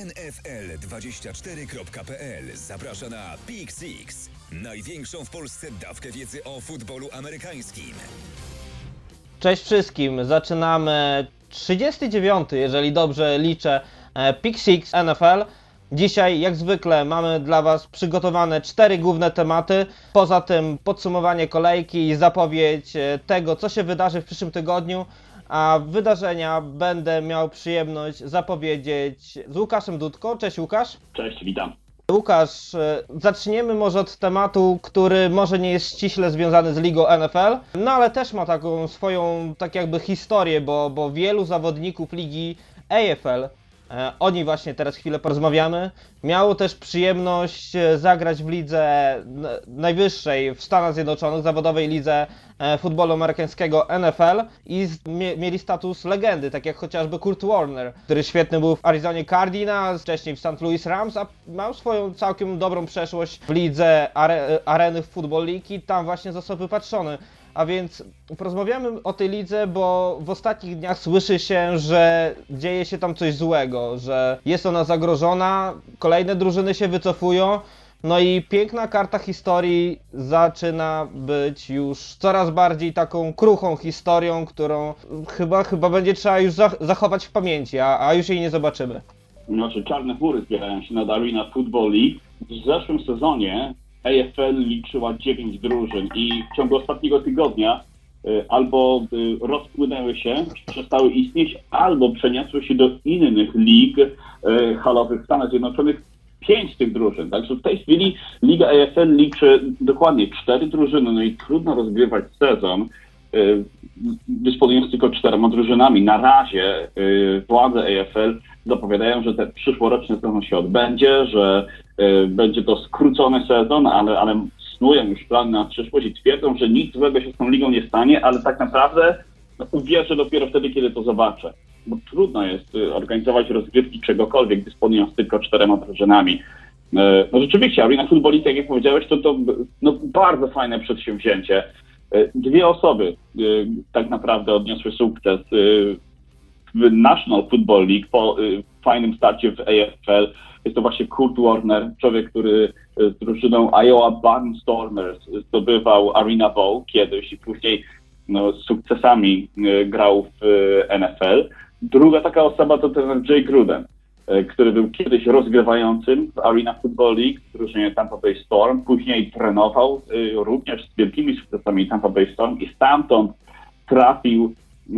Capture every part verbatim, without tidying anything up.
N F L dwadzieścia cztery kropka p l zaprasza na Pick Six, największą w Polsce dawkę wiedzy o futbolu amerykańskim. Cześć wszystkim, zaczynamy trzydziesty dziewiąty, jeżeli dobrze liczę, Pick Six N F L. Dzisiaj, jak zwykle, mamy dla Was przygotowane cztery główne tematy. Poza tym podsumowanie kolejki i zapowiedź tego, co się wydarzy w przyszłym tygodniu. A wydarzenia będę miał przyjemność zapowiedzieć z Łukaszem Dudko. Cześć Łukasz. Cześć, witam. Łukasz, zaczniemy może od tematu, który może nie jest ściśle związany z ligą N F L, no ale też ma taką swoją, tak jakby historię, bo, bo wielu zawodników ligi A F L, e, o niej właśnie teraz chwilę porozmawiamy, miało też przyjemność zagrać w lidze najwyższej w Stanach Zjednoczonych, zawodowej lidze e, futbolu amerykańskiego N F L i z, mie, mieli status legendy, tak jak chociażby Kurt Warner, który świetny był w Arizonie Cardinals, wcześniej w Saint Louis Rams, a miał swoją całkiem dobrą przeszłość w lidze are, Areny Football League i tam właśnie został wypatrzony. A więc porozmawiamy o tej lidze, bo w ostatnich dniach słyszy się, że dzieje się tam coś złego, że jest ona zagrożona, kolejne drużyny się wycofują, no i piękna karta historii zaczyna być już coraz bardziej taką kruchą historią, którą chyba, chyba będzie trzeba już zachować w pamięci, a, a już jej nie zobaczymy. Znaczy, czarne chmury zbierają się nad Arena Football League. W zeszłym sezonie A F L liczyła dziewięć drużyn i w ciągu ostatniego tygodnia y, albo y, rozpłynęły się, przestały istnieć, albo przeniosły się do innych lig y, halowych w Stanach Zjednoczonych pięć tych drużyn. Także w tej chwili Liga A F L liczy dokładnie cztery drużyny, no i trudno rozgrywać sezon, y, dysponując tylko czterema drużynami. Na razie y, władze A F L zapowiadają, że ten przyszłoroczny sezon się odbędzie, że y, będzie to skrócony sezon, ale, ale snują już plany na przyszłość i twierdzą, że nic złego się z tą ligą nie stanie, ale tak naprawdę no, uwierzę dopiero wtedy, kiedy to zobaczę. Bo trudno jest y, organizować rozgrywki czegokolwiek, dysponując tylko czterema drużynami. Y, no rzeczywiście, Arena Football League, tak jak powiedziałeś, to, to no, bardzo fajne przedsięwzięcie. Y, dwie osoby y, tak naprawdę odniosły sukces y, w National Football League po y, fajnym starcie w A F L. Jest to właśnie Kurt Warner, człowiek, który z drużyną Iowa Barnstormers zdobywał Arena Bowl kiedyś i później no, z sukcesami y, grał w y, N F L. Druga taka osoba to ten Jay Gruden, y, który był kiedyś rozgrywającym w Arena Football League w drużynie Tampa Bay Storm. Później trenował y, również z wielkimi sukcesami Tampa Bay Storm i stamtąd trafił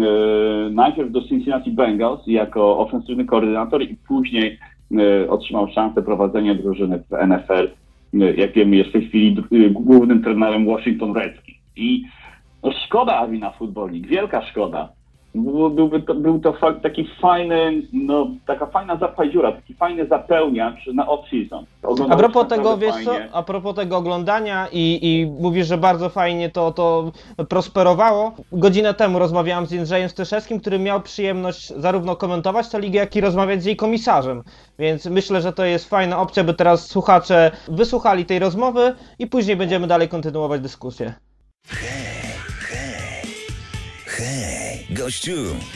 Yy, najpierw do Cincinnati Bengals jako ofensywny koordynator i później yy, otrzymał szansę prowadzenia drużyny w N F L. Yy, jak wiemy, jest w tej chwili yy, głównym trenerem Washington Redskins. I no, szkoda Arena Football League, wielka szkoda. Był, byłby to, był to fakt, taki fajny, no taka fajna zapajdziura, taki fajny zapełniacz na off-season. A propos tego, wiesz co, a propos tego oglądania i, i mówisz, że bardzo fajnie to, to prosperowało. Godzinę temu rozmawiałem z Jędrzejem Styszewskim, który miał przyjemność zarówno komentować tę ligę, jak i rozmawiać z jej komisarzem. Więc myślę, że to jest fajna opcja, by teraz słuchacze wysłuchali tej rozmowy i później będziemy dalej kontynuować dyskusję. Hej, hej, hej, gościu!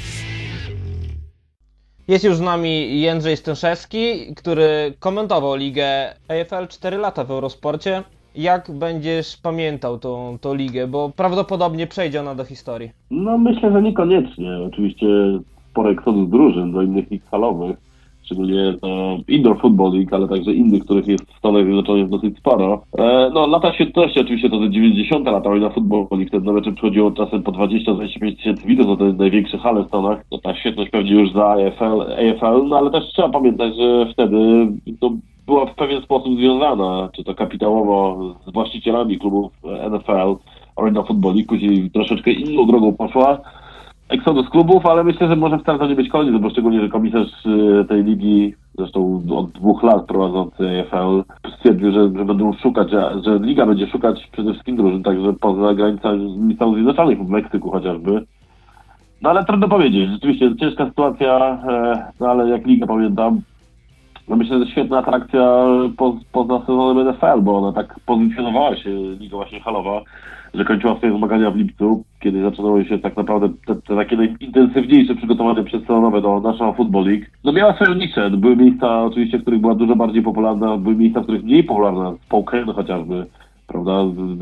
Jest już z nami Jędrzej Styszewski, który komentował ligę A F L cztery lata w Eurosporcie. Jak będziesz pamiętał tą, tą ligę, bo prawdopodobnie przejdzie ona do historii? No myślę, że niekoniecznie. Oczywiście spory eksodus drużyn do innych lig halowych, szczególnie do Indoor Football League, ale także innych, których jest w Stanach Zjednoczonych dosyć sporo. E, no lata świetności oczywiście to te dziewięćdziesiąte lata Arena Football League, wtedy na mecze przychodziło czasem po dwadzieścia do dwudziestu pięciu tysięcy widzów, to te największe hale w Stanach. To ta świetność pewnie już za A F L, A F L, no ale też trzeba pamiętać, że wtedy to była w pewien sposób związana, czy to kapitałowo z właścicielami klubów N F L, Arena Football League, później troszeczkę inną drogą poszła eksodus klubów, ale myślę, że może wcale to nie być koniec, bo szczególnie, że komisarz tej ligi, zresztą od dwóch lat prowadzący A F L, stwierdził, że, że będą szukać, że, że liga będzie szukać przede wszystkim drużyn, także poza granicami Stanów Zjednoczonych, w Meksyku chociażby. No ale trudno powiedzieć, rzeczywiście ciężka sytuacja, no ale jak ligę pamiętam, No myślę, że świetna atrakcja po, poza sezonem N F L, bo ona tak pozycjonowała się, liga właśnie halowa, że kończyła swoje zmagania w lipcu, kiedy zaczynały się tak naprawdę te, te takie najintensywniejsze przygotowania przedsezonowe do National Football League. No miała swoją niszę. Były miejsca oczywiście, w których była dużo bardziej popularna, były miejsca, w których mniej popularna, Spokane chociażby, prawda,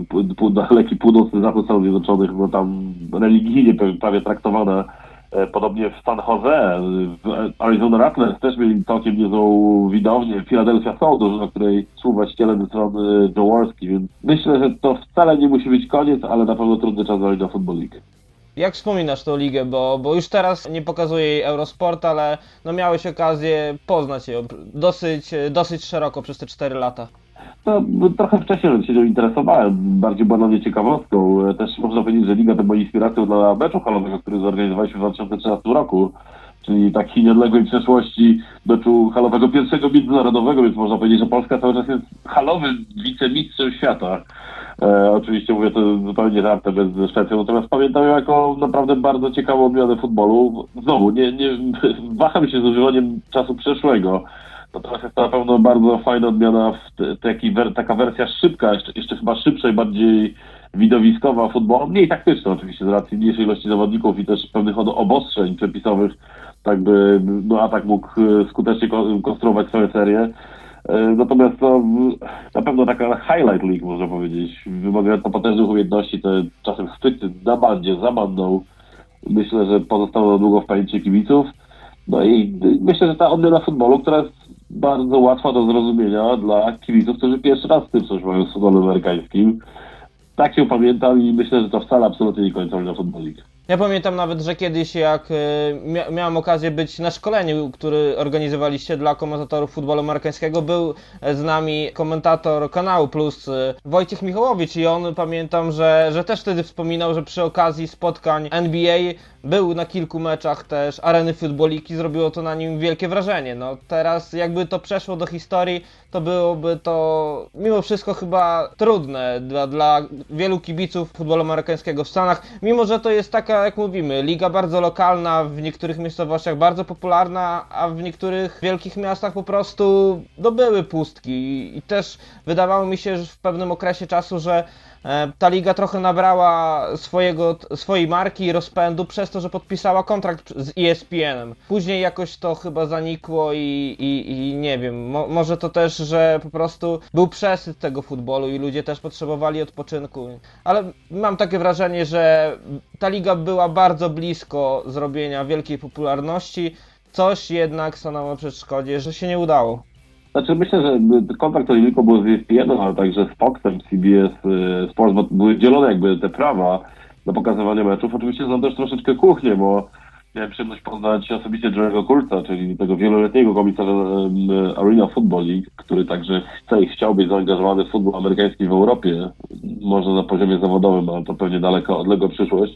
daleki północny zachód Stanów Zjednoczonych, no tam religijnie prawie traktowana. Podobnie w San Jose, w Arizona Rattlers też mieli całkiem niezłą widownię. Philadelphia Soul, drużyna, której współwłaścicielem jest Ron Jaworski, więc myślę, że to wcale nie musi być koniec, ale na pewno trudny czas dla Football League. Jak wspominasz tą ligę, bo, bo już teraz nie pokazuje jej Eurosport, ale no miałeś okazję poznać ją dosyć, dosyć szeroko przez te cztery lata. No, trochę wcześniej się nią interesowałem, bardziej była dla mnie ciekawostką. Też można powiedzieć, że liga to była inspiracją dla meczu halowego, który zorganizowaliśmy w dwa tysiące trzynastym roku, czyli takiej niedległej przeszłości meczu halowego pierwszego międzynarodowego, więc można powiedzieć, że Polska cały czas jest halowym wicemistrzem świata. E, oczywiście mówię to zupełnie żartem, bez Szwecją, natomiast pamiętam ją jako naprawdę bardzo ciekawą odmianę futbolu. Znowu, nie, nie waham się z używaniem czasu przeszłego. Natomiast jest to na pewno bardzo fajna odmiana, w taki, taka wersja szybka, jeszcze, jeszcze chyba szybsza i bardziej widowiskowa futbolu, mniej taktyczna oczywiście, z racji mniejszej ilości zawodników i też pewnych obostrzeń przepisowych, tak by no, atak mógł skutecznie konstruować swoje serie. Natomiast to na pewno taka highlight league, można powiedzieć, wymagająca potężnych umiejętności, te czasem chwyty na bandzie, za bandą, myślę, że pozostało na długo w pamięci kibiców. No i myślę, że ta odmiana futbolu, która jest bardzo łatwa do zrozumienia dla kibiców, którzy pierwszy raz styczność mają z futbolem amerykańskim. Tak się pamiętam i myślę, że to wcale absolutnie nie końca na Football League. Ja pamiętam nawet, że kiedyś jak mia- miałem okazję być na szkoleniu, który organizowaliście dla komentatorów futbolu amerykańskiego, był z nami komentator Kanału Plus Wojciech Michałowicz i on, pamiętam, że, że też wtedy wspominał, że przy okazji spotkań N B A był na kilku meczach też Areny Futboliki, zrobiło to na nim wielkie wrażenie. No teraz jakby to przeszło do historii, to byłoby to mimo wszystko chyba trudne dla, dla wielu kibiców futbolu amerykańskiego w Stanach, mimo że to jest taka, jak mówimy, liga bardzo lokalna, w niektórych miejscowościach bardzo popularna, a w niektórych wielkich miastach po prostu no, były pustki i, i też wydawało mi się, że w pewnym okresie czasu, że e, ta liga trochę nabrała swojego, swojej marki i rozpędu przez to, że podpisała kontrakt z E S P N-em. Później jakoś to chyba zanikło i, i, i nie wiem, mo, może to też, że po prostu był przesyt tego futbolu i ludzie też potrzebowali odpoczynku, ale mam takie wrażenie, że ta liga była bardzo blisko zrobienia wielkiej popularności, coś jednak stanęło na przeszkodzie, że się nie udało. Znaczy myślę, że kontrakt to nie tylko był z E S P N, ale także z Foxem, C B S Sports, bo były dzielone jakby te prawa na pokazywanie meczów. Oczywiście znam też troszeczkę kuchnię, bo miałem przyjemność poznać osobiście Jerry'ego Kurtza, czyli tego wieloletniego komisarza Arena Football League, który także chce i chciał być zaangażowany w futbol amerykański w Europie, może na poziomie zawodowym, ale to pewnie daleko odległa przyszłość.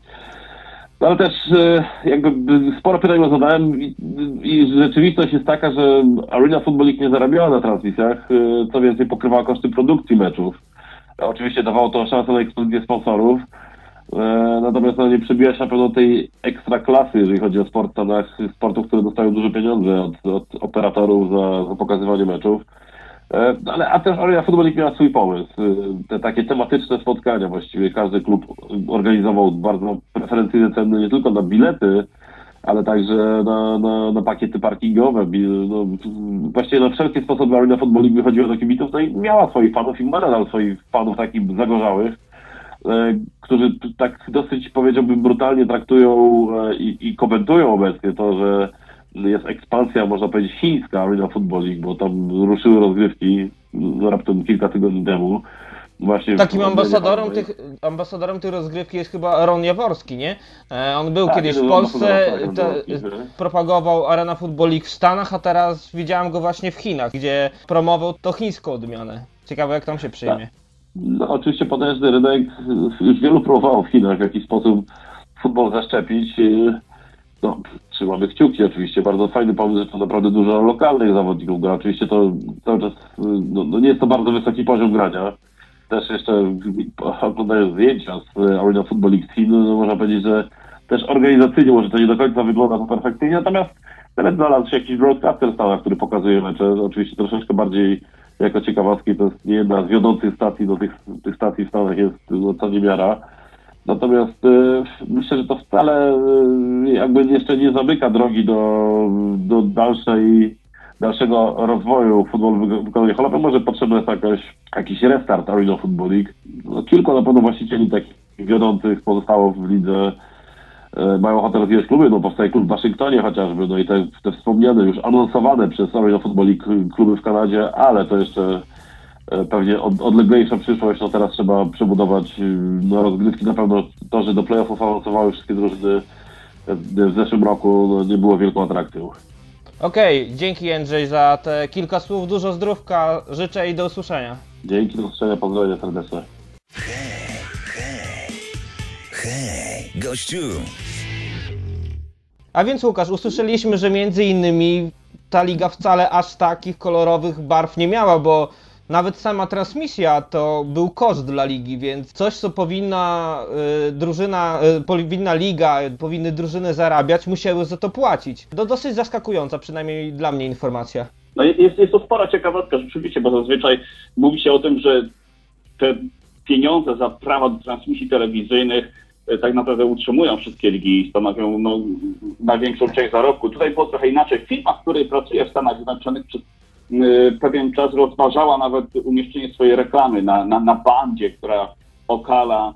No ale też jakby sporo pytań mu zadałem i, i rzeczywistość jest taka, że Arena Football League nie zarabiała na transmisjach, co więcej pokrywała koszty produkcji meczów. Oczywiście dawało to szansę na ekspozycję sponsorów, natomiast no, nie przebija się na pewno tej ekstra klasy, jeżeli chodzi o sport w Stanach, sportów, które dostają duże pieniądze od, od operatorów za, za pokazywanie meczów. Ale a też Arena Football League miała swój pomysł. Te takie tematyczne spotkania właściwie. Każdy klub organizował bardzo preferencyjne ceny nie tylko na bilety, ale także na, na, na pakiety parkingowe. No, właściwie na wszelkie sposoby Arena Football League wychodziła do kibiców, no i miała swoich fanów i ma nadal swoich fanów takich zagorzałych, którzy tak dosyć, powiedziałbym, brutalnie traktują i, i komentują obecnie to, że jest ekspansja, można powiedzieć, chińska Arena Football League, bo tam ruszyły rozgrywki no, raptem kilka tygodni temu. Właśnie Takim ambasadorem tych, ambasadorem tej rozgrywki jest chyba Ron Jaworski, nie? E, on był tak, kiedyś w Polsce, tak, te, propagował Arena Football League w Stanach, a teraz widziałem go właśnie w Chinach, gdzie promował to chińską odmianę. Ciekawe, jak tam się przyjmie. Tak. No oczywiście potężny rynek, już wielu próbowało w Chinach w jakiś sposób futbol zaszczepić. No, trzymamy kciuki oczywiście, bardzo fajny pomysł, że to naprawdę dużo lokalnych zawodników gra. Oczywiście to cały czas, no, no nie jest to bardzo wysoki poziom grania. Też jeszcze oglądając zdjęcia z Arena Football League Chin, no, można powiedzieć, że też organizacyjnie może to nie do końca wygląda to perfekcyjnie, natomiast Nawet znalazł się jakiś broadcaster w Stanach, który pokazuje mecze, oczywiście troszeczkę bardziej jako ciekawostki, to jest nie jedna z wiodących stacji, do tych, tych stacji w Stanach jest no, co niemiara. Natomiast y, myślę, że to wcale y, jakby jeszcze nie zamyka drogi do, do dalszej, dalszego rozwoju futbolu wykonania halowego. Może potrzebny jest jakaś, jakiś restart Arena Football League. No, kilku na pewno właścicieli takich wiodących pozostało w lidze. Y, mają ochotę rozwijać kluby, no powstaje klub w Waszyngtonie chociażby, no i te, te wspomniane, już anonsowane przez Arena Football League kluby w Kanadzie, ale to jeszcze pewnie od, odleglejsza przyszłość, no teraz trzeba przebudować no, rozgrywki. Na pewno to, że do playoffów awansowały wszystkie drużyny w zeszłym roku, no, nie było wielką atrakcją. Okej, okay, dzięki Jędrzej za te kilka słów, dużo zdrówka, życzę i do usłyszenia. Dzięki, do usłyszenia, pozdrawiam serdecznie. Hej, hej, hej, gościu! A więc Łukasz, usłyszeliśmy, że między innymi ta liga wcale aż takich kolorowych barw nie miała, bo nawet sama transmisja to był koszt dla ligi, więc coś, co powinna y, drużyna, y, powinna liga, powinny drużyny zarabiać, musiały za to płacić. To dosyć zaskakująca, przynajmniej dla mnie, informacja. No jest, jest to spora ciekawostka rzeczywiście, bo zazwyczaj mówi się o tym, że te pieniądze za prawa do transmisji telewizyjnych y, tak naprawdę utrzymują wszystkie ligi i stanowią no, największą część zarobku. Tutaj było trochę inaczej. Firma, w której pracuję w Stanach Zjednoczonych przez pewien czas rozważała nawet umieszczenie swojej reklamy na, na, na bandzie, która okala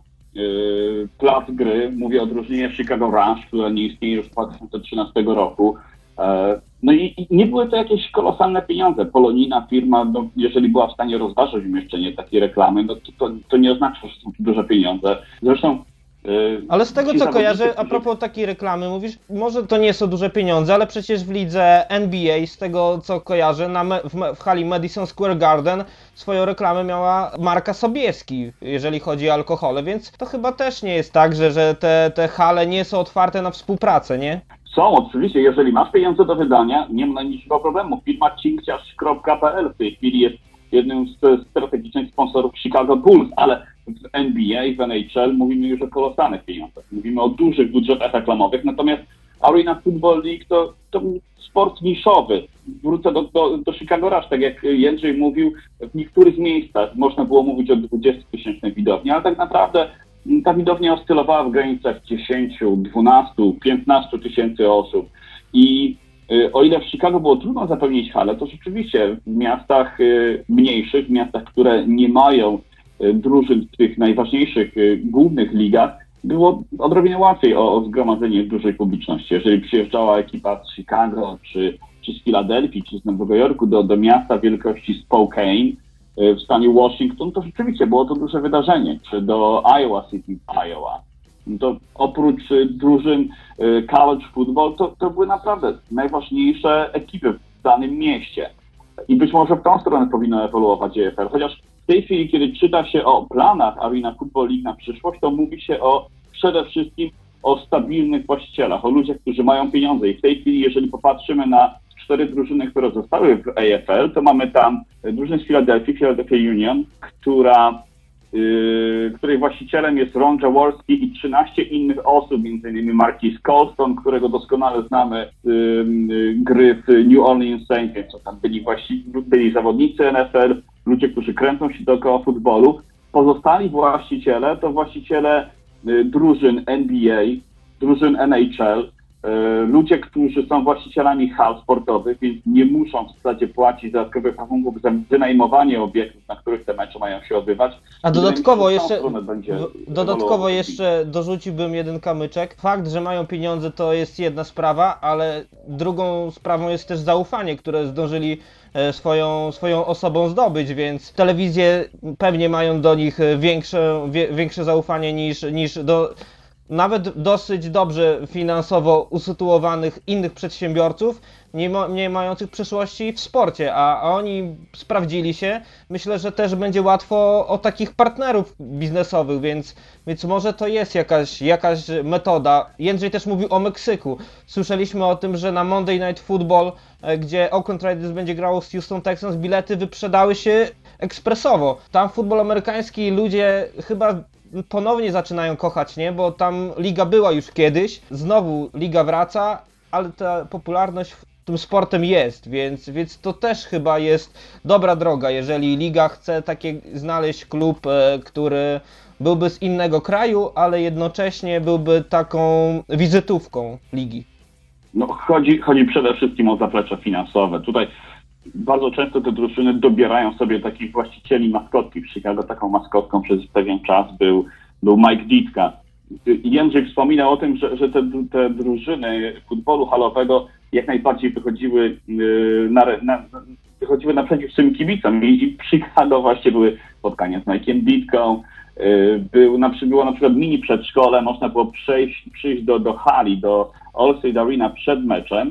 yy, plac gry. Mówię o drużynie Chicago Ranch, która nie istnieje już od dwa tysiące trzynastego roku. E, no i, i nie były to jakieś kolosalne pieniądze. Polonijna firma, no, jeżeli była w stanie rozważyć umieszczenie takiej reklamy, no to, to, to nie oznacza, że są to duże pieniądze. Zresztą ale z tego co kojarzę, a propos takiej reklamy, mówisz, może to nie są duże pieniądze, ale przecież w lidze N B A, z tego co kojarzę, na me, w, w hali Madison Square Garden swoją reklamę miała marka Sobieski, jeżeli chodzi o alkohole, więc to chyba też nie jest tak, że, że te, te hale nie są otwarte na współpracę, nie? Są, oczywiście, jeżeli masz pieniądze do wydania, nie ma najmniejszego problemu. Firma cinkciarz kropka p l w tej chwili jest jednym z strategicznych sponsorów Chicago Bulls, ale w N B A, w N H L mówimy już o kolosalnych pieniądzach. Mówimy o dużych budżetach reklamowych, natomiast Arena Football League to, to sport niszowy. Wrócę do, do, do Chicago Rush, tak jak Jędrzej mówił, w niektórych miejscach można było mówić o dwudziestotysięcznej widowni, ale tak naprawdę ta widownia oscylowała w granicach dziesięć, dwanaście, piętnaście tysięcy osób. I y, o ile w Chicago było trudno zapełnić halę, to rzeczywiście w miastach y, mniejszych, w miastach, które nie mają y, drużyn w tych najważniejszych y, głównych ligach, było odrobinę łatwiej o, o zgromadzenie dużej publiczności. Jeżeli przyjeżdżała ekipa z Chicago, czy, czy z Filadelfii, czy z Nowego Jorku do, do miasta wielkości Spokane w stanie Washington, to rzeczywiście było to duże wydarzenie, czy do Iowa City w Iowa. To oprócz drużyn college football, to, to były naprawdę najważniejsze ekipy w danym mieście. I być może w tą stronę powinno ewoluować E F L. Chociaż w tej chwili, kiedy czyta się o planach Arena Football League na przyszłość, to mówi się o przede wszystkim o stabilnych właścicielach, o ludziach, którzy mają pieniądze. I w tej chwili, jeżeli popatrzymy na cztery drużyny, które zostały w A F L, to mamy tam drużynę z Filadelfii, Philadelphia Union, która, yy, której właścicielem jest Ron Jaworski i trzynaście innych osób, między innymi Marquis Colston, którego doskonale znamy z yy, gry w New Orleans Saints, więc to tam byli, właści- byli zawodnicy N F L, ludzie, którzy kręcą się dookoła futbolu. Pozostali właściciele to właściciele yy, drużyn N B A, drużyn N H L, ludzie, którzy są właścicielami hal sportowych, więc nie muszą w zasadzie płacić dodatkowych rachunków za wynajmowanie obiektów, na których te mecze mają się odbywać. A dodatkowo jeszcze, dodatkowo jeszcze dorzuciłbym jeden kamyczek. Fakt, że mają pieniądze, to jest jedna sprawa, ale drugą sprawą jest też zaufanie, które zdążyli swoją, swoją osobą zdobyć, więc telewizje pewnie mają do nich większe, wie, większe zaufanie niż, niż do nawet dosyć dobrze finansowo usytuowanych innych przedsiębiorców, nie, ma, nie mających przyszłości w sporcie, a, a oni sprawdzili się. Myślę, że też będzie łatwo o takich partnerów biznesowych, więc, więc może to jest jakaś, jakaś metoda. Jędrzej też mówił o Meksyku. Słyszeliśmy o tym, że na Monday Night Football, gdzie Oakland Raiders będzie grało z Houston Texans, bilety wyprzedały się ekspresowo. Tam futbol amerykański ludzie chyba ponownie zaczynają kochać, nie? Bo tam liga była już kiedyś, znowu liga wraca ale ta popularność tym sportem jest, więc, więc to też chyba jest dobra droga, jeżeli liga chce takie znaleźć klub, e, który byłby z innego kraju, ale jednocześnie byłby taką wizytówką ligi. No, chodzi, chodzi przede wszystkim o zaplecze finansowe. Tutaj bardzo często te drużyny dobierają sobie takich właścicieli maskotki. W Chicago taką maskotką przez pewien czas był, był Mike Ditka. Jędrzej wspominał o tym, że, że te, te drużyny futbolu halowego jak najbardziej wychodziły na, na, wychodziły naprzeciw swym kibicom i, i w Chicago właśnie były spotkania z Mike'iem Ditką. Był, na, było na przykład mini przedszkole, można było przejść, przyjść do, do hali, do Allstate Arena przed meczem,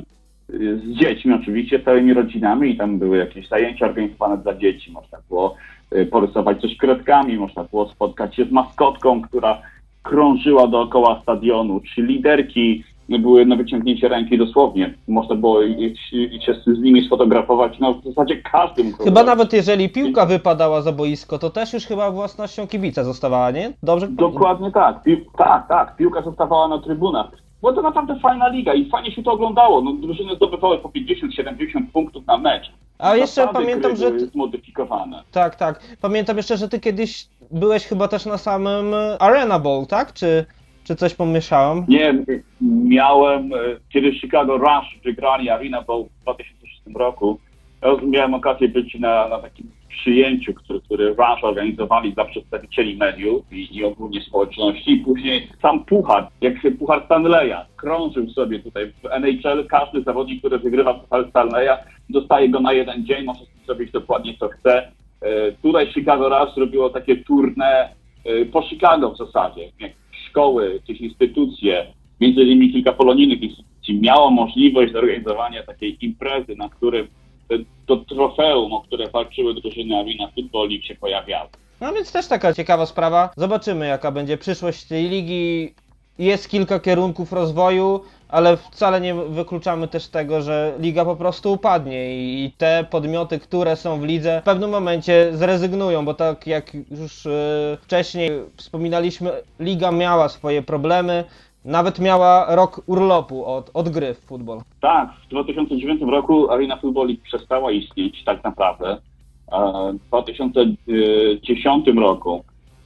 z dziećmi oczywiście, z całymi rodzinami i tam były jakieś zajęcia organizowane dla dzieci. Można było porysować coś kredkami, można było spotkać się z maskotką, która krążyła dookoła stadionu, czy liderki były na wyciągnięcie ręki dosłownie. Można było się z nimi sfotografować, no w zasadzie każdym. Chyba nawet jeżeli piłka wypadała za boisko, to też już chyba własnością kibica zostawała, nie? Dobrze? Dokładnie tak. Pi- tak, tak. Piłka zostawała na trybunach. Bo to naprawdę fajna liga i fajnie się to oglądało. No, drużyny zdobywały po pięćdziesiąt siedemdziesiąt punktów na mecz. A jeszcze Zasady pamiętam, gry że... były Ty... zmodyfikowane. Tak, tak. Pamiętam jeszcze, że ty kiedyś byłeś chyba też na samym Arena Bowl, tak? Czy, czy coś pomieszałem? Nie, miałem, kiedy Chicago Rush wygrali Arena Bowl w dwa tysiące szóstym roku, ja miałem okazję być na, na takim przyjęciu, który, który Rush organizowali dla przedstawicieli mediów i, i ogólnie społeczności. I później sam puchar, jak puchar Stanleya, krążył sobie tutaj w N H L. Każdy zawodnik, który wygrywa puchar Stanleya, dostaje go na jeden dzień, może zrobić dokładnie co chce. Tutaj Chicago Rush zrobiło takie tournée po Chicago w zasadzie. Jak szkoły, jakieś instytucje, między innymi kilka polonijnych instytucji miało możliwość zorganizowania takiej imprezy, na którym to trofeum, o które walczyły drużyny Arena Football League się pojawiało. No więc też taka ciekawa sprawa. Zobaczymy, jaka będzie przyszłość tej ligi. Jest kilka kierunków rozwoju, ale wcale nie wykluczamy też tego, że liga po prostu upadnie i te podmioty, które są w lidze, w pewnym momencie zrezygnują, bo tak jak już yy, wcześniej wspominaliśmy, liga miała swoje problemy. Nawet miała rok urlopu od, od gry w futbol. Tak, w dwa tysiące dziewiątym roku Arena Football League przestała istnieć tak naprawdę. W dwa tysiące dziesiątym roku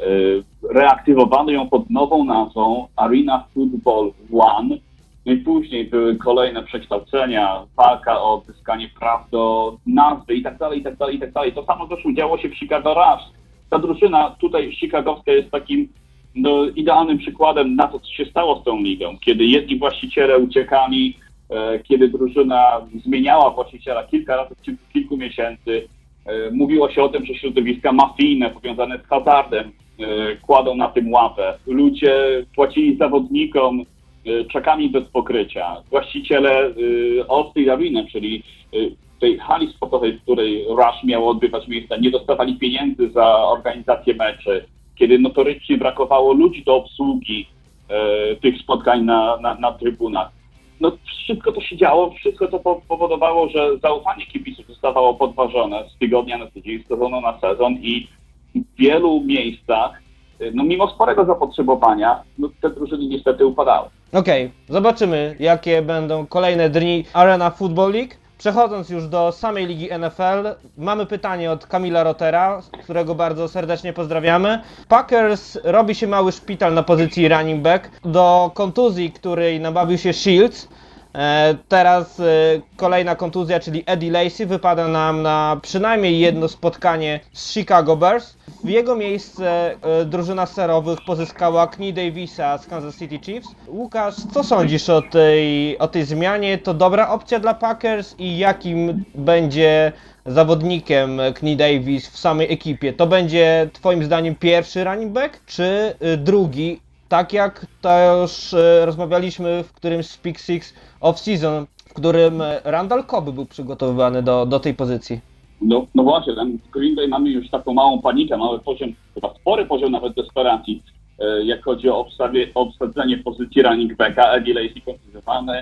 reaktywowano ją pod nową nazwą Arena Football One. No i później były kolejne przekształcenia, walka o odzyskanie praw do nazwy i tak dalej, i tak dalej, i tak dalej. To samo zresztą działo się w Chicago Rush. Ta drużyna tutaj chicagowska jest takim no, idealnym przykładem na to, co się stało z tą ligą. Kiedy jedni właściciele uciekali, e, kiedy drużyna zmieniała właściciela kilka razy w ciągu kilku miesięcy, e, mówiło się o tym, że środowiska mafijne powiązane z hazardem e, kładą na tym łapę. Ludzie płacili zawodnikom e, czekami bez pokrycia. Właściciele e, Allstate Arena, czyli e, tej hali sportowej, w której Rush miało odbywać miejsca, nie dostawali pieniędzy za organizację meczy. Kiedy notorycznie brakowało ludzi do obsługi e, tych spotkań na, na, na trybunach. No wszystko to się działo, wszystko to powodowało, że zaufanie kibiców zostawało podważone z tygodnia na tydzień, z sezonu na sezon i w wielu miejscach, no mimo sporego zapotrzebowania, no te drużyny niestety upadały. Okej, okay, zobaczymy, jakie będą kolejne dni Arena Football League. Przechodząc już do samej ligi N F L, mamy pytanie od Kamila Rotera, którego bardzo serdecznie pozdrawiamy. Packers robi się mały szpital na pozycji running back. Do kontuzji, której nabawił się Shields, e, teraz e, kolejna kontuzja, czyli Eddie Lacy, wypada nam na przynajmniej jedno spotkanie z Chicago Bears. W jego miejsce e, drużyna serowych pozyskała Knee Davisa z Kansas City Chiefs. Łukasz, co sądzisz o tej, o tej zmianie? To dobra opcja dla Packers i jakim będzie zawodnikiem Knee Davis w samej ekipie? To będzie twoim zdaniem pierwszy running back, czy y, drugi? Tak jak to już y, rozmawialiśmy w którymś z Pick Six off-season, w którym Randall Cobb był przygotowywany do, do tej pozycji. No, no właśnie, tam w Green Bay mamy już taką małą panikę, mały poziom, chyba spory poziom nawet desperacji, e, jak chodzi o, obstawie, o obsadzenie pozycji running backa. Eddie Lacy kontuzjowany.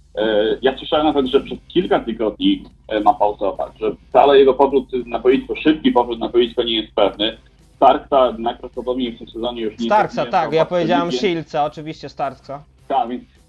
E, ja słyszałem nawet, że przez kilka tygodni e, ma pauzować, że wcale jego powrót na boisko, szybki powrót na boisko nie jest pewny. Starksa najprawdopodobniej w tym sezonie już nie... Starksa, nie tak, ja powiedziałem Shieldsa. Shieldsa, oczywiście Starksa. Tak, więc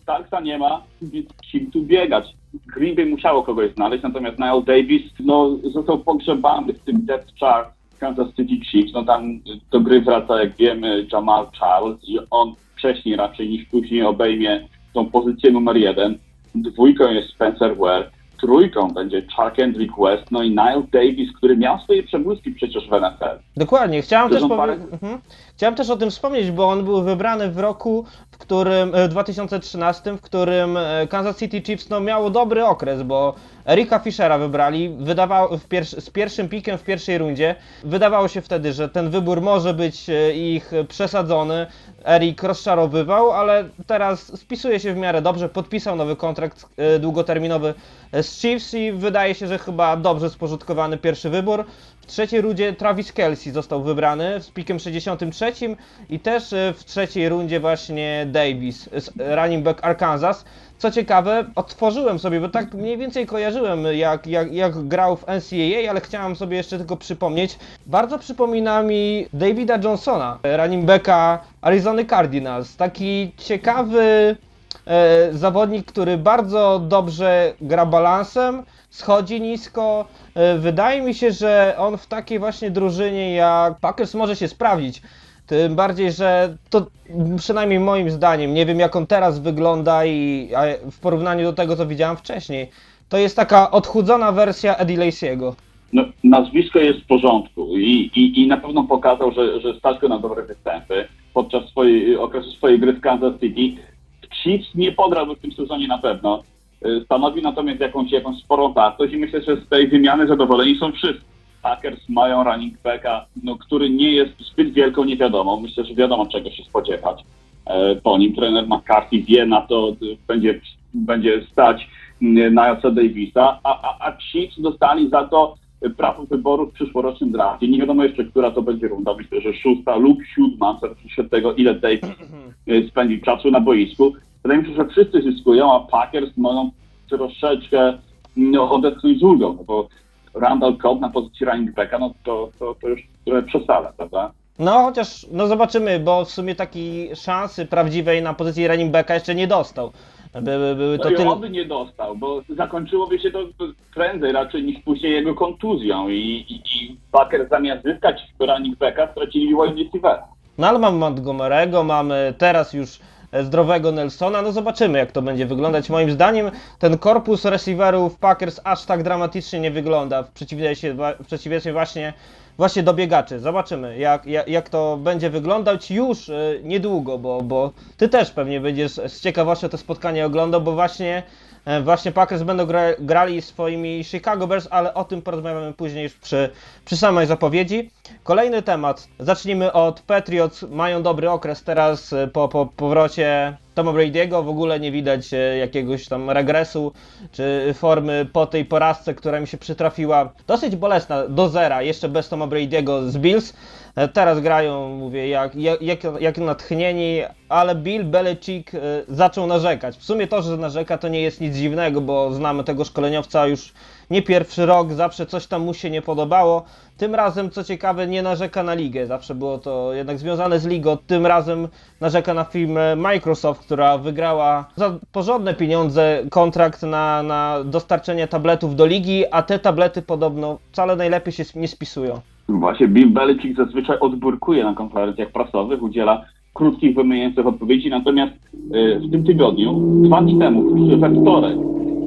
Starksa nie ma, więc kim tu biegać. Green Bay musiało kogoś znaleźć, natomiast Nile Davis no, został pogrzebany w tym depth chart Kansas City Chiefs. No tam do gry wraca, jak wiemy, Jamal Charles i on wcześniej raczej niż później obejmie tą pozycję numer jeden. Dwójką jest Spencer Ware, trójką będzie Charkendrick West, no i Nile Davis, który miał swoje przebłyski przecież w N F L. Dokładnie, chciałem też, powie... parę... mhm. Chciałem też o tym wspomnieć, bo on był wybrany w roku, w którym, w dwa tysiące trzynastym, w którym Kansas City Chiefs no, miało dobry okres, bo Erika Fischera wybrali, wydawało, w pier... z pierwszym pikiem w pierwszej rundzie. Wydawało się wtedy, że ten wybór może być ich przesadzony. Erik rozczarowywał, ale teraz spisuje się w miarę dobrze, podpisał nowy kontrakt długoterminowy z Chiefs i wydaje się, że chyba dobrze spożytkowany pierwszy wybór. W trzeciej rundzie Travis Kelce został wybrany z pikiem sześćdziesiątym trzecim i też w trzeciej rundzie właśnie Davis, running back Arkansas. Co ciekawe, otworzyłem sobie, bo tak mniej więcej kojarzyłem jak, jak, jak grał w N C A A, ale chciałem sobie jeszcze tylko przypomnieć. Bardzo przypomina mi Davida Johnsona, running backa Arizony Cardinals. Taki ciekawy e, zawodnik, który bardzo dobrze gra balansem, schodzi nisko. E, wydaje mi się, że on w takiej właśnie drużynie jak Packers może się sprawdzić. Tym bardziej, że to przynajmniej moim zdaniem, nie wiem jak on teraz wygląda i w porównaniu do tego, co widziałem wcześniej, to jest taka odchudzona wersja Eddie Lacy'ego. No, nazwisko jest w porządku i, i, i na pewno pokazał, że, że stać go na dobre występy podczas swojej, okresu swojej gry w Kansas City. Chiefs nie podrałby w tym sezonie na pewno. Stanowi natomiast jakąś, jakąś sporą wartość i myślę, że z tej wymiany zadowoleni są wszyscy. Packers mają running backa, no, który nie jest zbyt wielką niewiadomą. Myślę, że wiadomo czego się spodziewać e, po nim. Trener McCarthy wie na to, będzie, będzie stać Nilesa Davisa, a, a, a Chiefs dostali za to prawo wyboru w przyszłorocznym drafcie. Nie wiadomo jeszcze, która to będzie runda. Myślę, że szósta lub siódma, zależy od tego, ile Davis spędzi czasu na boisku. Wydaje mi się, że wszyscy zyskują, a Packers mogą troszeczkę no, odetchnąć z ulgą, no bo Randall Cobb na pozycji running backa, no to, to, to już trochę przesada, prawda? No chociaż, no zobaczymy, bo w sumie takiej szansy prawdziwej na pozycji running backa jeszcze nie dostał. Były, były to no tyle... on by nie dostał, bo zakończyłoby się to prędzej raczej niż później jego kontuzją i, i, i Packers zamiast zyskać running backa stracili wide receivera. No ale mamy Montgomery'ego, mamy teraz już zdrowego Nelsona, no zobaczymy jak to będzie wyglądać. Moim zdaniem ten korpus receiverów Packers aż tak dramatycznie nie wygląda, w przeciwieństwie, w przeciwieństwie właśnie, właśnie do biegaczy. Zobaczymy jak, jak, jak to będzie wyglądać już y, niedługo, bo, bo ty też pewnie będziesz z ciekawością to spotkanie oglądał, bo właśnie Właśnie Packers będą gra, grali swoimi Chicago Bears, ale o tym porozmawiamy później już przy, przy samej zapowiedzi. Kolejny temat. Zacznijmy od Patriots. Mają dobry okres teraz po, po powrocie Toma Brady'ego. W ogóle nie widać jakiegoś tam regresu czy formy po tej porażce, która mi się przytrafiła. Dosyć bolesna, do zera, jeszcze bez Toma Brady'ego z Bills. Teraz grają, mówię, jak, jak, jak natchnieni, ale Bill Belichick zaczął narzekać. W sumie to, że narzeka, to nie jest nic dziwnego, bo znamy tego szkoleniowca już nie pierwszy rok, zawsze coś tam mu się nie podobało. Tym razem, co ciekawe, nie narzeka na ligę, zawsze było to jednak związane z ligą. Tym razem narzeka na firmę Microsoft, która wygrała za porządne pieniądze kontrakt na, na dostarczenie tabletów do ligi, a te tablety podobno wcale najlepiej się nie spisują. Właśnie Bill Belichick zazwyczaj odburkuje na konferencjach prasowych, udziela krótkich, wymijających odpowiedzi, natomiast y, w tym tygodniu, dwa dni temu, we wtorek,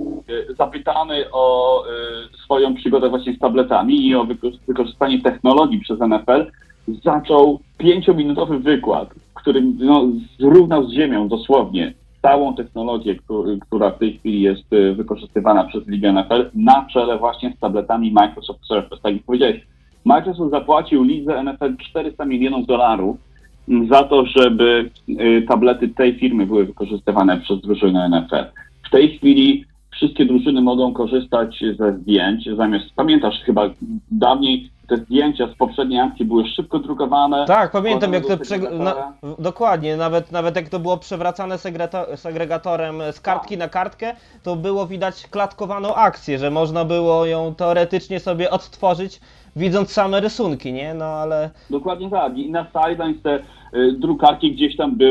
y, zapytany o y, swoją przygodę właśnie z tabletami i o wykorzystanie technologii przez N F L, zaczął pięciominutowy wykład, który no, zrównał z ziemią dosłownie całą technologię, która w tej chwili jest y, wykorzystywana przez Ligę N F L, na czele właśnie z tabletami Microsoft Surface. Tak jak powiedziałeś, Microsoft zapłacił lidze N F L czterysta milionów dolarów za to, żeby tablety tej firmy były wykorzystywane przez drużyny N F L. W tej chwili wszystkie drużyny mogą korzystać ze zdjęć, zamiast, pamiętasz chyba dawniej te zdjęcia z poprzedniej akcji były szybko drukowane. Tak, pamiętam jak to, prze- na, dokładnie, nawet, nawet jak to było przewracane segreto- segregatorem z kartki na kartkę, to było widać klatkowaną akcję, że można było ją teoretycznie sobie odtworzyć, widząc same rysunki, nie? No ale... Dokładnie tak. I na sidelines te y, drukarki gdzieś tam były.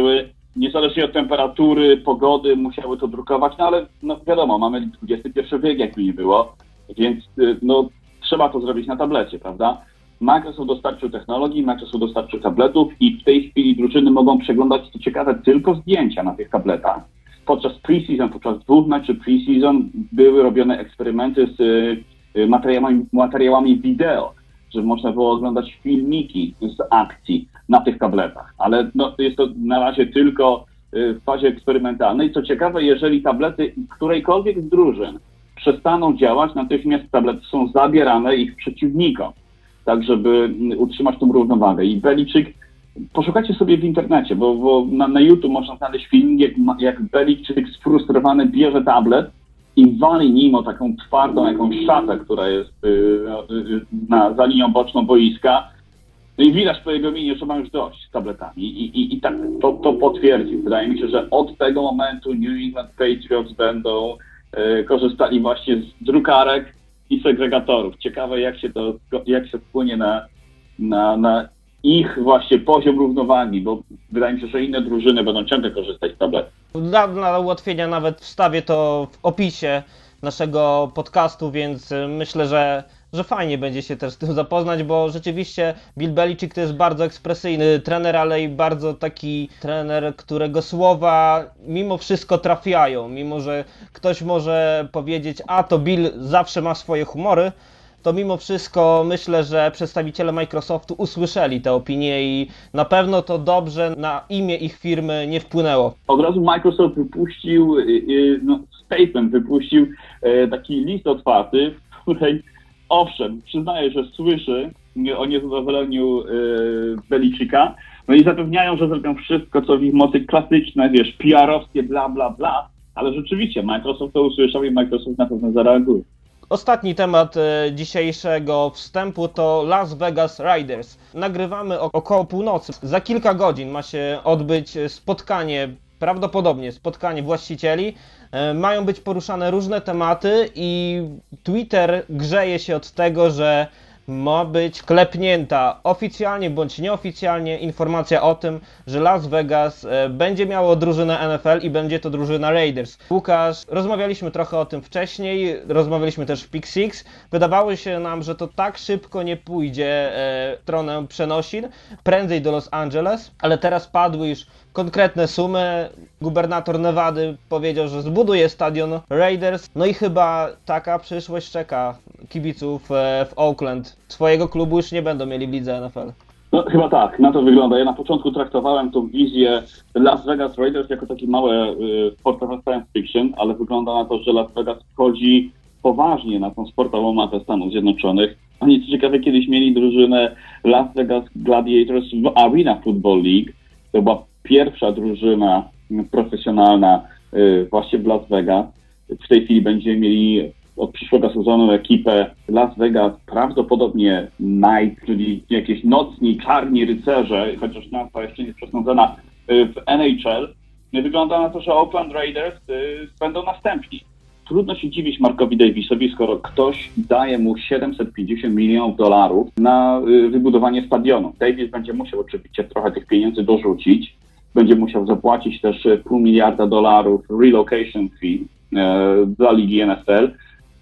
niezależnie od temperatury, pogody musiały to drukować, no ale no wiadomo, mamy dwudziesty pierwszy wiek, jakby nie było, więc no trzeba to zrobić na tablecie, prawda? Microsoft dostarczył technologii, Microsoft dostarczył tabletów i w tej chwili drużyny mogą przeglądać, co ciekawe, tylko zdjęcia na tych tabletach. Podczas pre-season, podczas dwóch meczów pre-season były robione eksperymenty z y, materiałami, materiałami wideo, że można było oglądać filmiki z akcji na tych tabletach, ale no, jest to na razie tylko y, w fazie eksperymentalnej. Co ciekawe, jeżeli tablety którejkolwiek z drużyn przestaną działać, natychmiast tablety są zabierane ich przeciwnikom, tak żeby utrzymać tą równowagę. I Belichick, poszukajcie sobie w internecie, bo, bo na, na YouTube można znaleźć film, jak, jak Belichick sfrustrowany bierze tablet i wali nim o taką twardą jakąś szatę, która jest y, y, na, za linią boczną boiska. No i widać po jego minie, że ma już dość z tabletami. I, i, i tak to, to potwierdził. Wydaje mi się, że od tego momentu New England Patriots będą y, korzystali właśnie z drukarek i segregatorów. Ciekawe, jak się to, jak się wpłynie na, na, na ich właśnie poziom równowagi, bo wydaje mi się, że inne drużyny będą ciągle korzystać z tabletów. Dla, dla ułatwienia nawet wstawię to w opisie naszego podcastu, więc myślę, że, że fajnie będzie się też z tym zapoznać, bo rzeczywiście Bill Belichick to jest bardzo ekspresyjny trener, ale i bardzo taki trener, którego słowa mimo wszystko trafiają, mimo że ktoś może powiedzieć, a to Bill zawsze ma swoje humory, to mimo wszystko myślę, że przedstawiciele Microsoftu usłyszeli te opinie i na pewno to dobrze na imię ich firmy nie wpłynęło. Od razu Microsoft wypuścił, no, statement wypuścił taki list otwarty, w której owszem, przyznaję, że słyszy o niezadowoleniu Belicicka, no i zapewniają, że zrobią wszystko, co w ich mocy, klasyczne, wiesz, P R-owskie, bla, bla, bla, ale rzeczywiście Microsoft to usłyszał i Microsoft na pewno zareaguje. Ostatni temat e, dzisiejszego wstępu to Las Vegas Raiders. Nagrywamy o, około północy. Za kilka godzin ma się odbyć spotkanie, prawdopodobnie spotkanie właścicieli. E, mają być poruszane różne tematy i Twitter grzeje się od tego, że ma być klepnięta oficjalnie bądź nieoficjalnie informacja o tym, że Las Vegas będzie miało drużynę N F L i będzie to drużyna Raiders. Łukasz, rozmawialiśmy trochę o tym wcześniej, rozmawialiśmy też w Pick Six. Wydawało się nam, że to tak szybko nie pójdzie w stronę przenosin, prędzej do Los Angeles, ale teraz padły już konkretne sumy. Gubernator Nevady powiedział, że zbuduje stadion Raiders. No i chyba taka przyszłość czeka kibiców w Oakland. Swojego klubu już nie będą mieli w lidze N F L. No chyba tak, na to wygląda. Ja na początku traktowałem tą wizję Las Vegas Raiders jako takie małe y, sportowe science fiction, ale wygląda na to, że Las Vegas wchodzi poważnie na tą sportową mapę Stanów Zjednoczonych. Oni co ciekawe kiedyś mieli drużynę Las Vegas Gladiators w Arena Football League. To była pierwsza drużyna profesjonalna y, właśnie w Las Vegas. W tej chwili będziemy mieli od przyszłego sezonu ekipę Las Vegas, prawdopodobnie Knights, czyli jakieś nocni, czarni rycerze, chociaż nazwa jeszcze nie jest przesądzona w N H L. Wygląda na to, że Oakland Raiders będą następni. Trudno się dziwić Markowi Davisowi, skoro ktoś daje mu siedemset pięćdziesiąt milionów dolarów na wybudowanie stadionu. Davis będzie musiał oczywiście trochę tych pieniędzy dorzucić, będzie musiał zapłacić też pół miliarda dolarów relocation fee e, dla ligi N F L,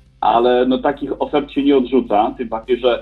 ale no takich ofert się nie odrzuca, tym bardziej, że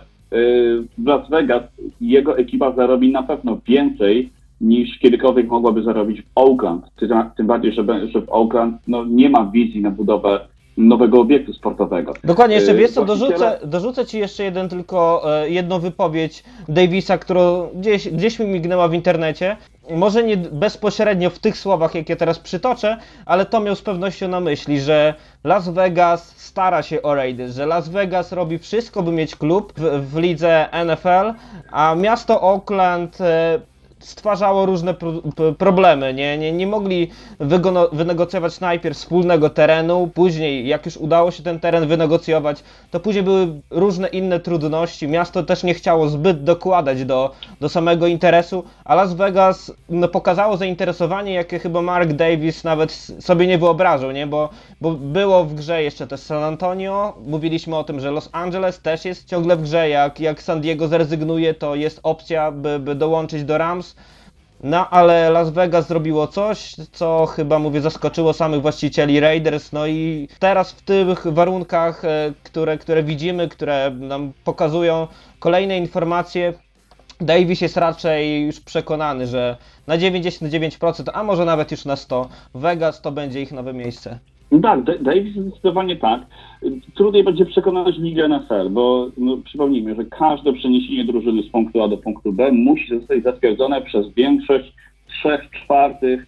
w Las Vegas jego ekipa zarobi na pewno więcej niż kiedykolwiek mogłaby zarobić w Oakland. Tym bardziej, że, że w Oakland no, nie ma wizji na budowę nowego obiektu sportowego. Dokładnie, jeszcze wiesz co, Właściciele... dorzucę, dorzucę Ci jeszcze jeden tylko, jedną wypowiedź Davisa, którą gdzieś, gdzieś mi mignęła w internecie. Może nie bezpośrednio w tych słowach, jakie teraz przytoczę, ale to miał z pewnością na myśli, że Las Vegas stara się o Raiders, że Las Vegas robi wszystko, by mieć klub w, w lidze N F L, a miasto Oakland stwarzało różne pro, problemy, nie, nie, nie mogli wygono, wynegocjować najpierw wspólnego terenu, później jak już udało się ten teren wynegocjować, to później były różne inne trudności, miasto też nie chciało zbyt dokładać do, do samego interesu, a Las Vegas no, pokazało zainteresowanie, jakie chyba Mark Davis nawet sobie nie wyobrażał, nie, bo, bo było w grze jeszcze też San Antonio, mówiliśmy o tym, że Los Angeles też jest ciągle w grze, jak, jak San Diego zrezygnuje, to jest opcja, by, by dołączyć do Rams. No ale Las Vegas zrobiło coś, co chyba, mówię, zaskoczyło samych właścicieli Raiders. No i teraz w tych warunkach, które, które widzimy, które nam pokazują kolejne informacje, Davis jest raczej już przekonany, że na dziewięćdziesiąt dziewięć procent, a może nawet już na sto procent Vegas to będzie ich nowe miejsce. No tak, Davis zdecydowanie tak. Trudniej będzie przekonać ligę N F L, bo no, przypomnijmy, że każde przeniesienie drużyny z punktu A do punktu B musi zostać zatwierdzone przez większość trzech czwartych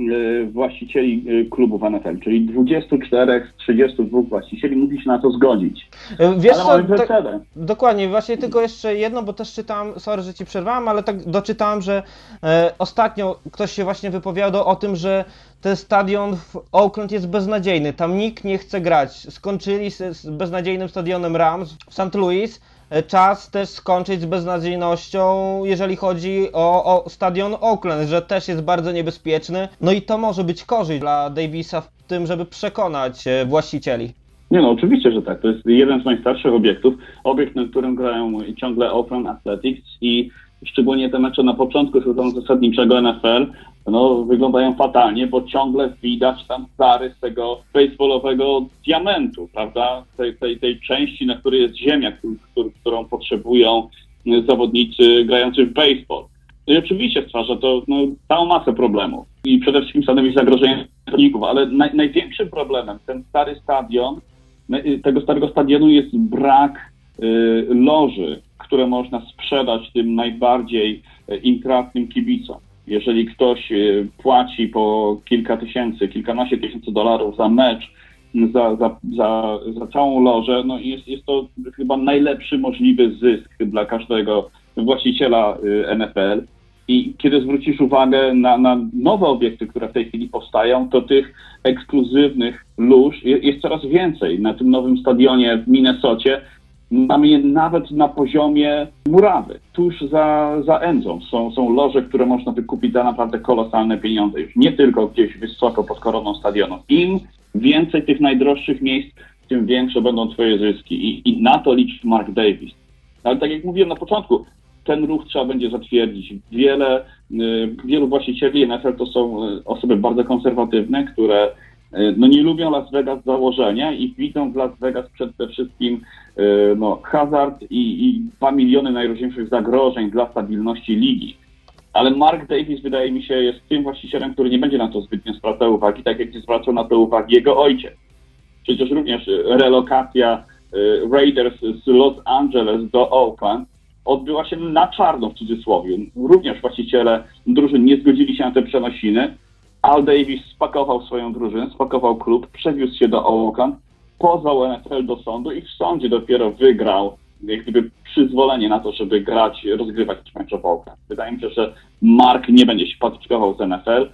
właścicieli klubów N F L, czyli dwudziestu czterech z trzydziestu dwóch właścicieli musi się na to zgodzić. Wiesz ale co, tak, dokładnie, właśnie tylko jeszcze jedno, bo też czytałem, sorry, że ci przerwałem, ale tak doczytałem, że e, ostatnio ktoś się właśnie wypowiadał o tym, że ten stadion w Oakland jest beznadziejny, tam nikt nie chce grać. Skończyli z, z beznadziejnym stadionem Rams w Saint Louis. Czas też skończyć z beznadziejnością, jeżeli chodzi o, o stadion Oakland, że też jest bardzo niebezpieczny. No i to może być korzyść dla Davisa w tym, żeby przekonać właścicieli. Nie no, oczywiście, że tak. To jest jeden z najstarszych obiektów. Obiekt, na którym grają ciągle Oakland Athletics i szczególnie te mecze na początku sezonu zasadniczego N F L no, wyglądają fatalnie, bo ciągle widać tam zarys tego baseballowego diamentu, prawda? Tej, tej, tej części, na której jest ziemia, którą, którą potrzebują zawodnicy grający w baseball. I oczywiście stwarza to no, całą masę problemów i przede wszystkim stanowi zagrożenie zawodników, ale naj, największym problemem ten stary stadion, tego starego stadionu jest brak y, loży, które można sprzedać tym najbardziej intratnym kibicom. Jeżeli ktoś płaci po kilka tysięcy, kilkanaście tysięcy dolarów za mecz, za, za, za, za całą lożę, no jest, jest to chyba najlepszy możliwy zysk dla każdego właściciela N F L. I kiedy zwrócisz uwagę na, na nowe obiekty, które w tej chwili powstają, to tych ekskluzywnych lóż jest, jest coraz więcej. Na tym nowym stadionie w Minnesocie mamy je nawet na poziomie murawy. Tuż za, za Endzą są, są loże, które można wykupić za naprawdę kolosalne pieniądze. Już nie tylko gdzieś wysoko pod koroną stadionu. Im więcej tych najdroższych miejsc, tym większe będą twoje zyski. I, i na to liczy Mark Davis. Ale tak jak mówiłem na początku, ten ruch trzeba będzie zatwierdzić. Wiele, y, wielu właścicieli N F L to są osoby bardzo konserwatywne, które no nie lubią Las Vegas z założenia i widzą w Las Vegas przede wszystkim no, hazard i, i dwa miliony najróżniejszych zagrożeń dla stabilności ligi. Ale Mark Davis, wydaje mi się, jest tym właścicielem, który nie będzie na to zbytnio zwracał uwagi, tak jak nie zwracał na to uwagi jego ojciec. Przecież również relokacja Raiders z Los Angeles do Oakland odbyła się na czarno, w cudzysłowie. Również właściciele drużyn nie zgodzili się na te przenosiny. Al Davis spakował swoją drużynę, spakował klub, przewiózł się do Oakland, pozwał N F L do sądu i w sądzie dopiero wygrał jak gdyby przyzwolenie na to, żeby grać, rozgrywać mecze w Oakland. Wydaje mi się, że Mark nie będzie się patyczkował z N F L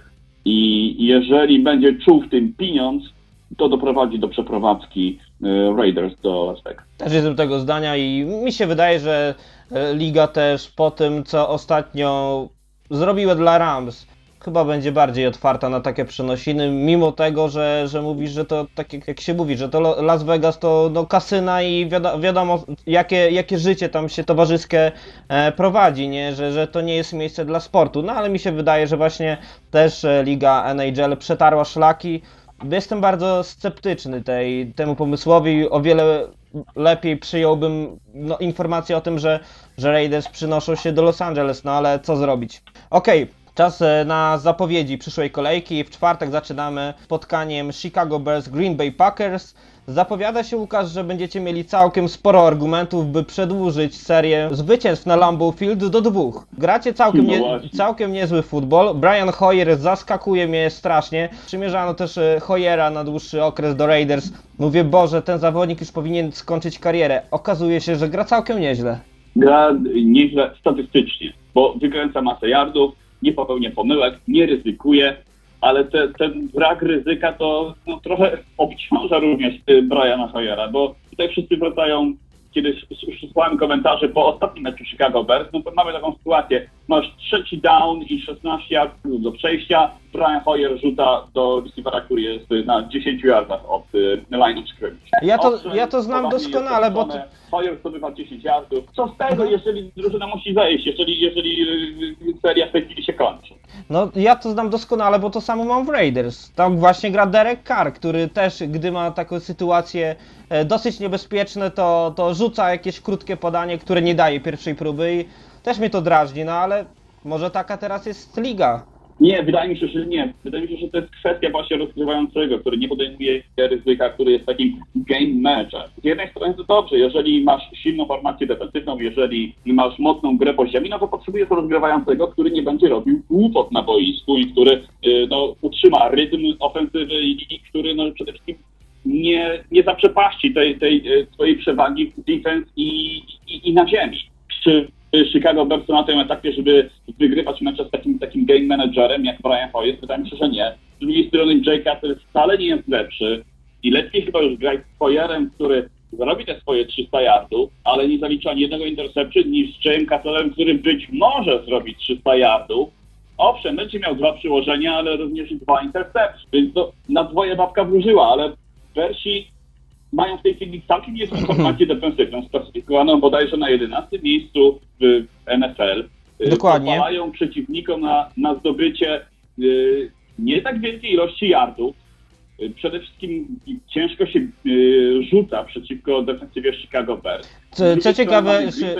i jeżeli będzie czuł w tym pieniądz, to doprowadzi do przeprowadzki Raiders do Las Vegas. Też jestem tego zdania i mi się wydaje, że liga też po tym, co ostatnio zrobiła dla Rams, chyba będzie bardziej otwarta na takie przenosiny, mimo tego, że, że mówisz, że to tak jak, jak się mówi, że to Las Vegas to no, kasyna i wiadomo, wiadomo jakie, jakie życie tam się towarzyskie e, prowadzi, nie? Że, że to nie jest miejsce dla sportu. No ale mi się wydaje, że właśnie też e, liga N H L przetarła szlaki. Jestem bardzo sceptyczny tej, temu pomysłowi, o wiele lepiej przyjąłbym no, informację o tym, że, że Raiders przynoszą się do Los Angeles, no ale co zrobić? Okej. Okay. Czas na zapowiedzi przyszłej kolejki. W czwartek zaczynamy spotkaniem Chicago Bears Green Bay Packers. Zapowiada się, Łukasz, że będziecie mieli całkiem sporo argumentów, by przedłużyć serię zwycięstw na Lambeau Field do dwóch. Gracie całkiem, nie, całkiem niezły futbol. Brian Hoyer zaskakuje mnie strasznie. Przymierzano też Hoyera na dłuższy okres do Raiders. Mówię, Boże, ten zawodnik już powinien skończyć karierę. Okazuje się, że gra całkiem nieźle. Gra nieźle statystycznie, bo wykręca masę yardów, nie popełnia pomyłek, nie ryzykuje, ale te, ten brak ryzyka to no, trochę obciąża również Briana Hoyera, bo tutaj wszyscy wracają, kiedy słuchałem komentarzy po ostatnim meczu Chicago Bears, no to mamy taką sytuację, masz trzeci down i szesnaście yardów do przejścia. Brian Hoyer rzuta do receivera, który jest na dziesięciu yardach od y, line of scrimmage. Ja to, Owszem, ja to znam doskonale, bo... To... Hoyer zdobywa dziesięć yardów. Co z tego, jeżeli drużyna musi zejść, jeżeli, jeżeli y, seria w tej chwili się kończy? No, ja to znam doskonale, bo to samo mam w Raiders. Tam właśnie gra Derek Carr, który też, gdy ma taką sytuację e, dosyć niebezpieczne, to, to rzuca jakieś krótkie podanie, które nie daje pierwszej próby i też mnie to drażni, no ale może taka teraz jest liga. Nie, wydaje mi się, że nie. Wydaje mi się, że to jest kwestia właśnie rozgrywającego, który nie podejmuje ryzyka, który jest takim game manager. Z jednej strony to dobrze, jeżeli masz silną formację defensywną, jeżeli masz mocną grę po ziemi, no to potrzebujesz rozgrywającego, który nie będzie robił głupot na boisku i który no, utrzyma rytm ofensywy i, i który no, przede wszystkim nie, nie zaprzepaści tej, tej swojej przewagi w defense i, i, i na ziemi. Czy Chicago Bears na tym etapie, żeby wygrywać mecze z takim, takim game managerem jak Brian Hoyer? Wydaje mi się, że nie. Z drugiej strony Jay Cutler wcale nie jest lepszy i lepiej chyba już grać z Hoyerem, który zrobi te swoje trzysta yardów, ale nie zalicza ani jednego interception, niż z Jayem Cutlerem, który być może zrobi trzysta yardów. Owszem, będzie miał dwa przyłożenia, ale również i dwa interception, więc to na dwoje babka wróżyła, ale Bearsi mają w tej chwili całkiem niezłą formację defensywną, sklasyfikowaną bodajże na jedenastym miejscu w N F L. Dokładnie. Pozwalają przeciwnikom na, na zdobycie y, nie tak wielkiej ilości yardów. Y, przede wszystkim ciężko się y, rzuca przeciwko defensywie Chicago Bears. Co, co ciekawe,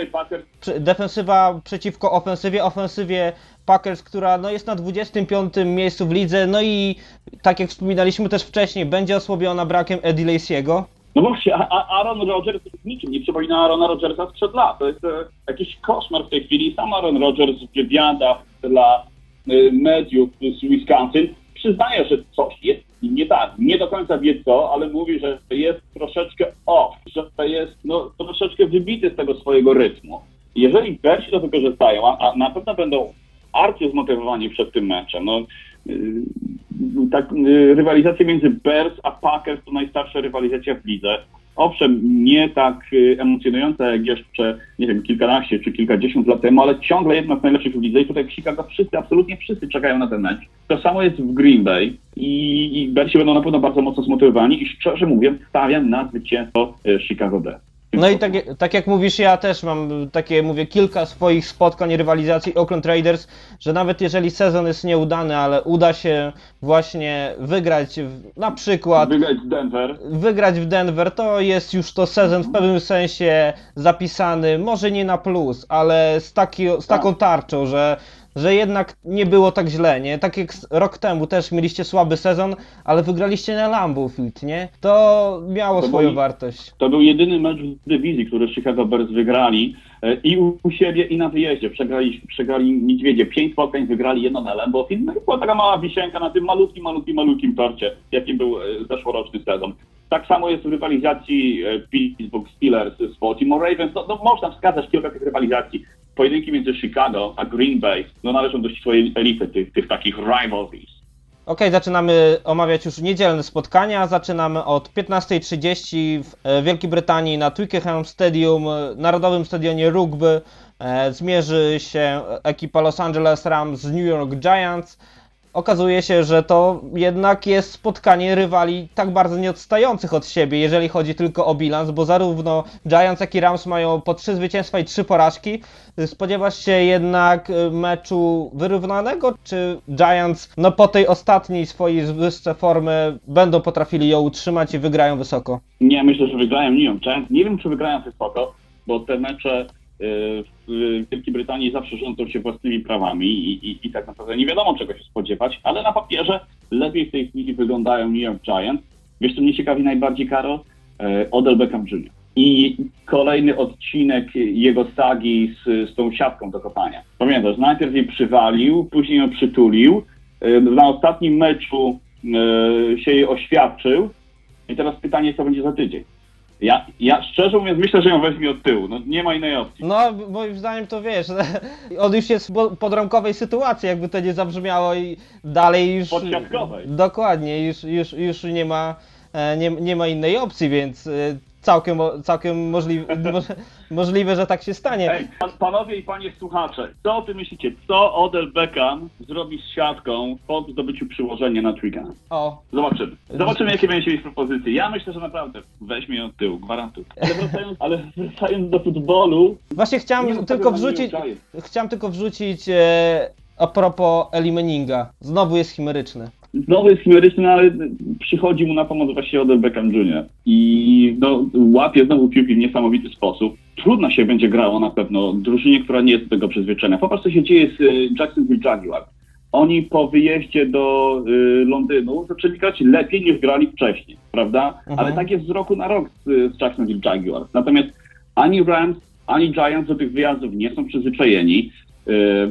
czy defensywa przeciwko ofensywie, ofensywie Packers, która no, jest na dwudziestym piątym miejscu w lidze, no i tak jak wspominaliśmy też wcześniej, będzie osłabiona brakiem Eddie Lacy'ego. No właśnie, a Aaron Rodgers niczym nie przypomina Aarona Rodgersa sprzed lat. To jest e, jakiś koszmar w tej chwili. Sam Aaron Rodgers w wywiadach dla e, mediów z Wisconsin przyznaje, że coś jest nie tak. Nie do końca wie co, ale mówi, że jest troszeczkę off, że jest no, troszeczkę wybity z tego swojego rytmu. Jeżeli Bearsi to wykorzystają, a, a na pewno będą arcy zmotywowani przed tym meczem, no yy, tak, yy, rywalizacja między Bears a Packers to najstarsza rywalizacja w lidze. Owszem, nie tak yy, emocjonująca jak jeszcze, nie wiem, kilkanaście czy kilkadziesiąt lat temu, ale ciągle jedna z najlepszych w lidze i tutaj w Chicago wszyscy, absolutnie wszyscy czekają na ten mecz. To samo jest w Green Bay i, i Bearsi będą na pewno bardzo mocno zmotywowani i szczerze mówiąc stawiam na zwycięstwo yy, Chicago Bears. No i tak, tak jak mówisz, ja też mam takie, mówię, kilka swoich spotkań, rywalizacji Oakland Raiders, że nawet jeżeli sezon jest nieudany, ale uda się właśnie wygrać w, na przykład... Wygrać w Denver. Wygrać w Denver, to jest już to sezon w pewnym sensie zapisany, może nie na plus, ale z, taki, z taką tarczą, że... że jednak nie było tak źle, nie? Tak jak rok temu też mieliście słaby sezon, ale wygraliście na Lambeau Field, nie? To miało to swoją był, wartość. To był jedyny mecz w dywizji, który Chicago Bears wygrali e, i u, u siebie i na wyjeździe. Przegrali, przegrali Niedźwiedzie pięć spotkań, wygrali jedno na Lambeau Field. No i była taka mała wisienka na tym malutkim, malutkim, malutkim torcie, jakim był e, zeszłoroczny sezon. Tak samo jest w rywalizacji e, Pittsburgh Steelers z Baltimore Ravens. No, no, można wskazać kilka tych rywalizacji. Pojedynki między Chicago a Green Bay no, należą do swojej elity tych, tych takich rivalries. Okej, zaczynamy omawiać już niedzielne spotkania. Zaczynamy od piętnastej trzydzieści w Wielkiej Brytanii na Twickenham Stadium, Narodowym Stadionie Rugby. Zmierzy się ekipa Los Angeles Rams z New York Giants. Okazuje się, że to jednak jest spotkanie rywali tak bardzo nieodstających od siebie, jeżeli chodzi tylko o bilans, bo zarówno Giants, jak i Rams mają po trzy zwycięstwa i trzy porażki. Spodziewasz się jednak meczu wyrównanego, czy Giants no po tej ostatniej swojej wyższej formy będą potrafili ją utrzymać i wygrają wysoko? Nie, myślę, że wygrają New York Giants. Nie wiem, czy wygrają wysoko, bo te mecze w Wielkiej Brytanii zawsze rządzą się własnymi prawami i, i, i tak naprawdę nie wiadomo, czego się spodziewać, ale na papierze lepiej w tej chwili wyglądają New York Giants. Wiesz, co mnie ciekawi najbardziej, Karol? Odell Beckham junior I kolejny odcinek jego sagi z, z tą siatką do kopania. Pamiętasz, najpierw jej przywalił, później ją przytulił, na ostatnim meczu się jej oświadczył i teraz pytanie, co będzie za tydzień. Ja, ja szczerze mówiąc myślę, że ją weźmie od tyłu, no nie ma innej opcji. No moim zdaniem to wiesz, on już jest w podramkowej sytuacji, jakby to nie zabrzmiało i dalej już... Podsiadkowej. Dokładnie, już, już, już nie ma, nie, nie ma innej opcji, więc całkiem, całkiem możliwe, możliwe, że tak się stanie. Ej, pan, panowie i panie słuchacze, co wy myślicie, co Odell Beckham zrobi z siatką po zdobyciu przyłożenia na Trigana? O. Zobaczymy. Zobaczymy, jakie będziecie mieć propozycje. Ja myślę, że naprawdę weźmie ją od tyłu, gwarantuję. Ale wracając, ale wracając do futbolu... Właśnie chciałem nie tylko wiem, wrzucić, nie chciałem tylko wrzucić e, a propos Eli Manninga. Znowu jest chimeryczny. Znowu jest chimeryczny, ale przychodzi mu na pomoc właśnie Odell Beckham junior I no, łapie znowu piłki w niesamowity sposób. Trudno się będzie grało na pewno drużynie, która nie jest do tego przyzwyczajona. Popatrz, co się dzieje z y, Jacksonville Jaguars. Oni po wyjeździe do y, Londynu zaczęli grać lepiej niż grali wcześniej, prawda? Mhm. Ale tak jest z roku na rok z, z Jacksonville Jaguars. Natomiast ani Rams, ani Giants do tych wyjazdów nie są przyzwyczajeni. Y,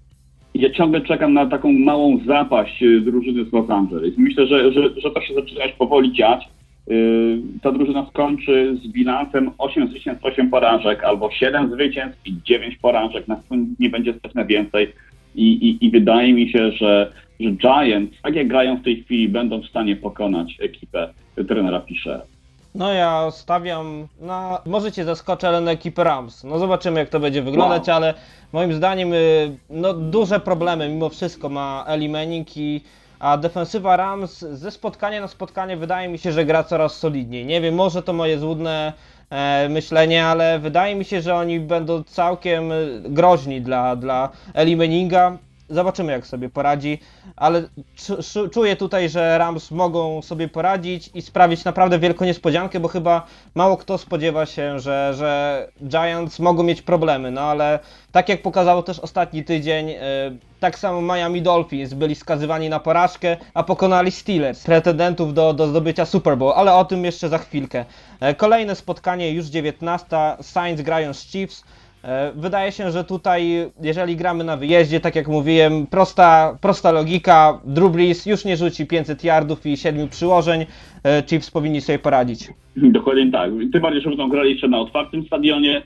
Ja ciągle czekam na taką małą zapaść drużyny z Los Angeles. Myślę, że, że, że to się zaczyna powoli dziać. Yy, ta drużyna skończy z bilansem osiem zwycięstw, osiem porażek, albo siedem zwycięstw i dziewięć porażek. Na pewno nie będzie stać na więcej. I, i, i wydaje mi się, że, że Giants, tak jak grają w tej chwili, będą w stanie pokonać ekipę trenera Fischera. No ja stawiam na, może cię zaskoczę, ale na ekipę Rams. No zobaczymy, jak to będzie wyglądać, Wow. ale moim zdaniem y, no duże problemy mimo wszystko ma Eli Manning, i, a defensywa Rams ze spotkania na spotkanie wydaje mi się, że gra coraz solidniej. Nie wiem, może to moje złudne e, myślenie, ale wydaje mi się, że oni będą całkiem groźni dla, dla Eli Manninga. Zobaczymy, jak sobie poradzi, ale czuję tutaj, że Rams mogą sobie poradzić i sprawić naprawdę wielką niespodziankę, bo chyba mało kto spodziewa się, że, że Giants mogą mieć problemy, no ale tak jak pokazało też ostatni tydzień, yy, tak samo Miami Dolphins byli skazywani na porażkę, a pokonali Steelers, pretendentów do, do zdobycia Super Bowl, ale o tym jeszcze za chwilkę. Yy, kolejne spotkanie, już dziewiętnaste, Saints grają z Chiefs. Wydaje się, że tutaj, jeżeli gramy na wyjeździe, tak jak mówiłem, prosta, prosta logika, Drew Brees już nie rzuci pięćset yardów i siedmiu przyłożeń, Chiefs powinni sobie poradzić. Dokładnie tak, tym bardziej, że będą grali jeszcze na otwartym stadionie,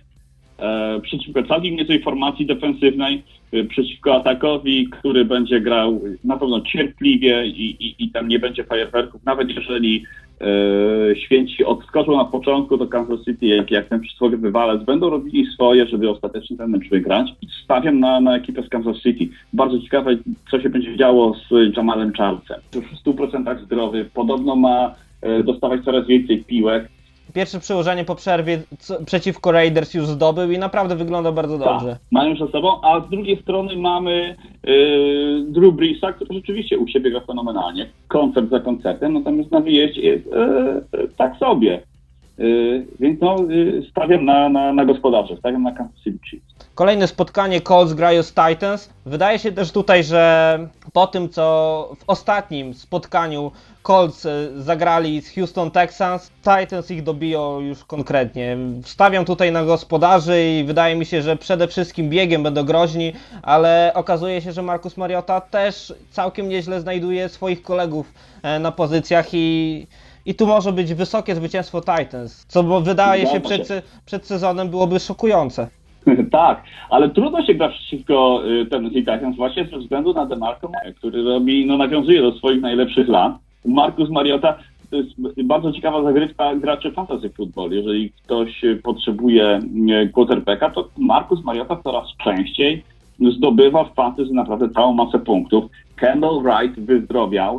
e, przeciwko całkiem niezłej formacji defensywnej, e, przeciwko atakowi, który będzie grał na pewno cierpliwie i, i, i tam nie będzie fajerwerków, nawet jeżeli e, święci odskoczą na początku do Kansas City, jak, jak ten przysłowiowy walec, będą robili swoje, żeby ostatecznie ten mecz wygrać. Stawiam na, na ekipę z Kansas City. Bardzo ciekawe, co się będzie działo z Jamalem Charlesem. Już w stu procentach zdrowy, podobno ma e, dostawać coraz więcej piłek. Pierwsze przełożenie po przerwie co, przeciwko Raiders już zdobył i naprawdę wygląda bardzo dobrze. Tak, mają przed sobą, a z drugiej strony mamy yy, Drew Breesa, który rzeczywiście u siebie gra fenomenalnie, koncert za koncertem, natomiast na wyjeździe jest yy, tak sobie. Yy, więc no, yy, stawiam na, na, na gospodarze, stawiam na Kansas City Chiefs. Kolejne spotkanie Colts grają z Titans. Wydaje się też tutaj, że po tym, co w ostatnim spotkaniu Colts zagrali z Houston Texans, Titans ich dobiją już konkretnie. Stawiam tutaj na gospodarzy i wydaje mi się, że przede wszystkim biegiem będą groźni, ale okazuje się, że Marcus Mariota też całkiem nieźle znajduje swoich kolegów na pozycjach i I tu może być wysokie zwycięstwo Titans, co bo wydaje się przed, przed sezonem byłoby szokujące. Tak, ale trudno się gra przeciwko Tennessee Titans właśnie ze względu na DeMarco, który robi, no nawiązuje do swoich najlepszych lat. Marcus Mariota to jest bardzo ciekawa zagrywka graczy fantasy football. Jeżeli ktoś potrzebuje quarterbacka, to Marcus Mariota coraz częściej zdobywa w fantasy naprawdę całą masę punktów. Kendall Wright wyzdrowiał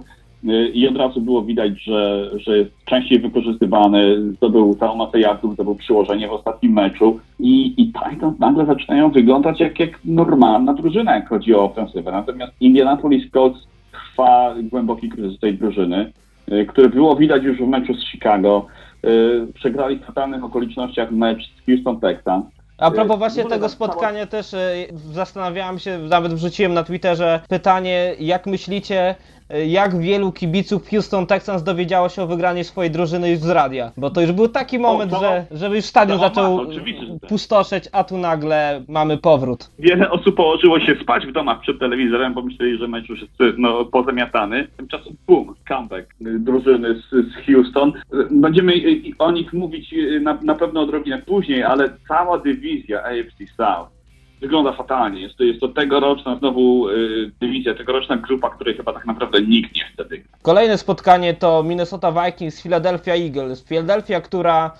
i od razu było widać, że, że jest częściej wykorzystywany, zdobył całą masę yardów, zdobył przyłożenie w ostatnim meczu i, i Titans nagle zaczynają wyglądać jak, jak normalna drużyna, jak chodzi o ofensywę. Natomiast Indianapolis Colts trwa głęboki kryzys tej drużyny, który było widać już w meczu z Chicago. Przegrali w fatalnych okolicznościach mecz z Houston Texans. A propos właśnie tego spotkania też zastanawiałem się, nawet wrzuciłem na Twitterze pytanie, jak myślicie, jak wielu kibiców Houston Texans dowiedziało się o wygraniu swojej drużyny już z radia? Bo to już był taki moment, o, to, że, że już stadion zaczął pustoszeć, a tu nagle mamy powrót. Wiele osób położyło się spać w domach przed telewizorem, bo myśleli, że mecz już jest no, pozamiatany. Tymczasem boom, comeback drużyny z, z Houston. Będziemy o nich mówić na, na pewno odrobinę później, ale cała dywizja A F C South wygląda fatalnie. Jest to, jest to tegoroczna znowu y, dywizja, tegoroczna grupa, której chyba tak naprawdę nikt nie chce wygrać. Kolejne spotkanie to Minnesota Vikings, Philadelphia Eagles. Philadelphia, która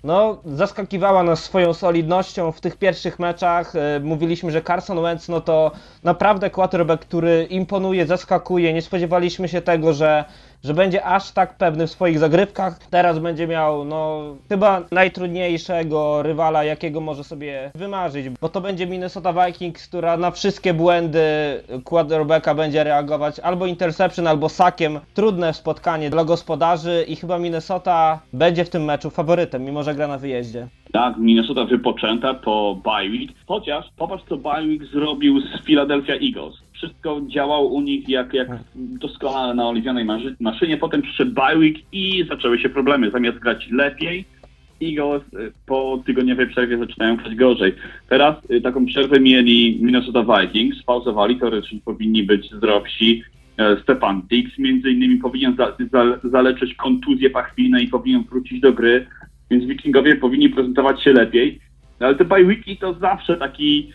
no, zaskakiwała nas swoją solidnością w tych pierwszych meczach. Mówiliśmy, że Carson Wentz no to naprawdę quarterback, który imponuje, zaskakuje. Nie spodziewaliśmy się tego, że, że będzie aż tak pewny w swoich zagrywkach. Teraz będzie miał no chyba najtrudniejszego rywala, jakiego może sobie wymarzyć, bo to będzie Minnesota Vikings, która na wszystkie błędy quarterbacka będzie reagować albo interception, albo sackiem. Trudne spotkanie dla gospodarzy i chyba Minnesota będzie w tym meczu faworytem, mimo że gra na wyjeździe. Tak, Minnesota wypoczęta po bye week, chociaż popatrz, co bye week zrobił z Philadelphia Eagles. Wszystko działało u nich jak, jak doskonale na oliwionej maszynie, potem przyszedł bye week i zaczęły się problemy. Zamiast grać lepiej, Eagles po tygodniowej przerwie zaczynają grać gorzej. Teraz taką przerwę mieli Minnesota Vikings, pauzowali, teoretycznie powinni być zdrowsi. Stefan Diggs między innymi powinien za, za, zaleczyć kontuzje pachwinne i powinien wrócić do gry, więc Wikingowie powinni prezentować się lepiej. Ale te bye weeki to zawsze taki,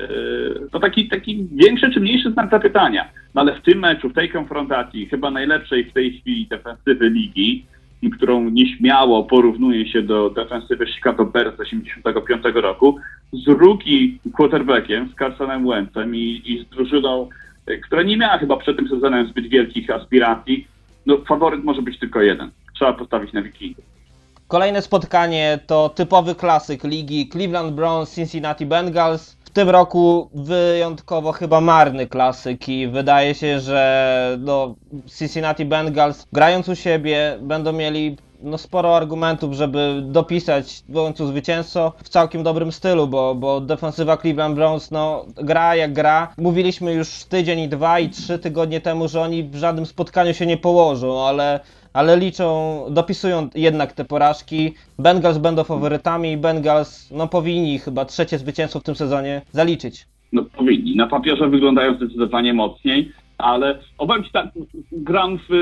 yy, to taki, taki większy czy mniejszy znak zapytania. No ale w tym meczu, w tej konfrontacji, chyba najlepszej w tej chwili defensywy ligi, którą nieśmiało porównuje się do defensywy Chicago Bears z osiemdziesiątego piątego roku, z rookie quarterbackiem, z Carsonem Wentzem i, i z drużyną, która nie miała chyba przed tym sezonem zbyt wielkich aspiracji, no faworyt może być tylko jeden. Trzeba postawić na Wikingów. Kolejne spotkanie to typowy klasyk ligi Cleveland Browns, Cincinnati Bengals. W tym roku wyjątkowo chyba marny klasyk i wydaje się, że no, Cincinnati Bengals grając u siebie będą mieli no, sporo argumentów, żeby dopisać w końcu zwycięstwo w całkiem dobrym stylu, bo, bo defensywa Cleveland Browns no, gra jak gra. Mówiliśmy już tydzień i dwa i trzy tygodnie temu, że oni w żadnym spotkaniu się nie położą, ale, ale liczą, dopisują jednak te porażki. Bengals będą faworytami i Bengals no, powinni chyba trzecie zwycięstwo w tym sezonie zaliczyć. No powinni. Na papierze wyglądają zdecydowanie mocniej, ale obecnie ci tak, gram w,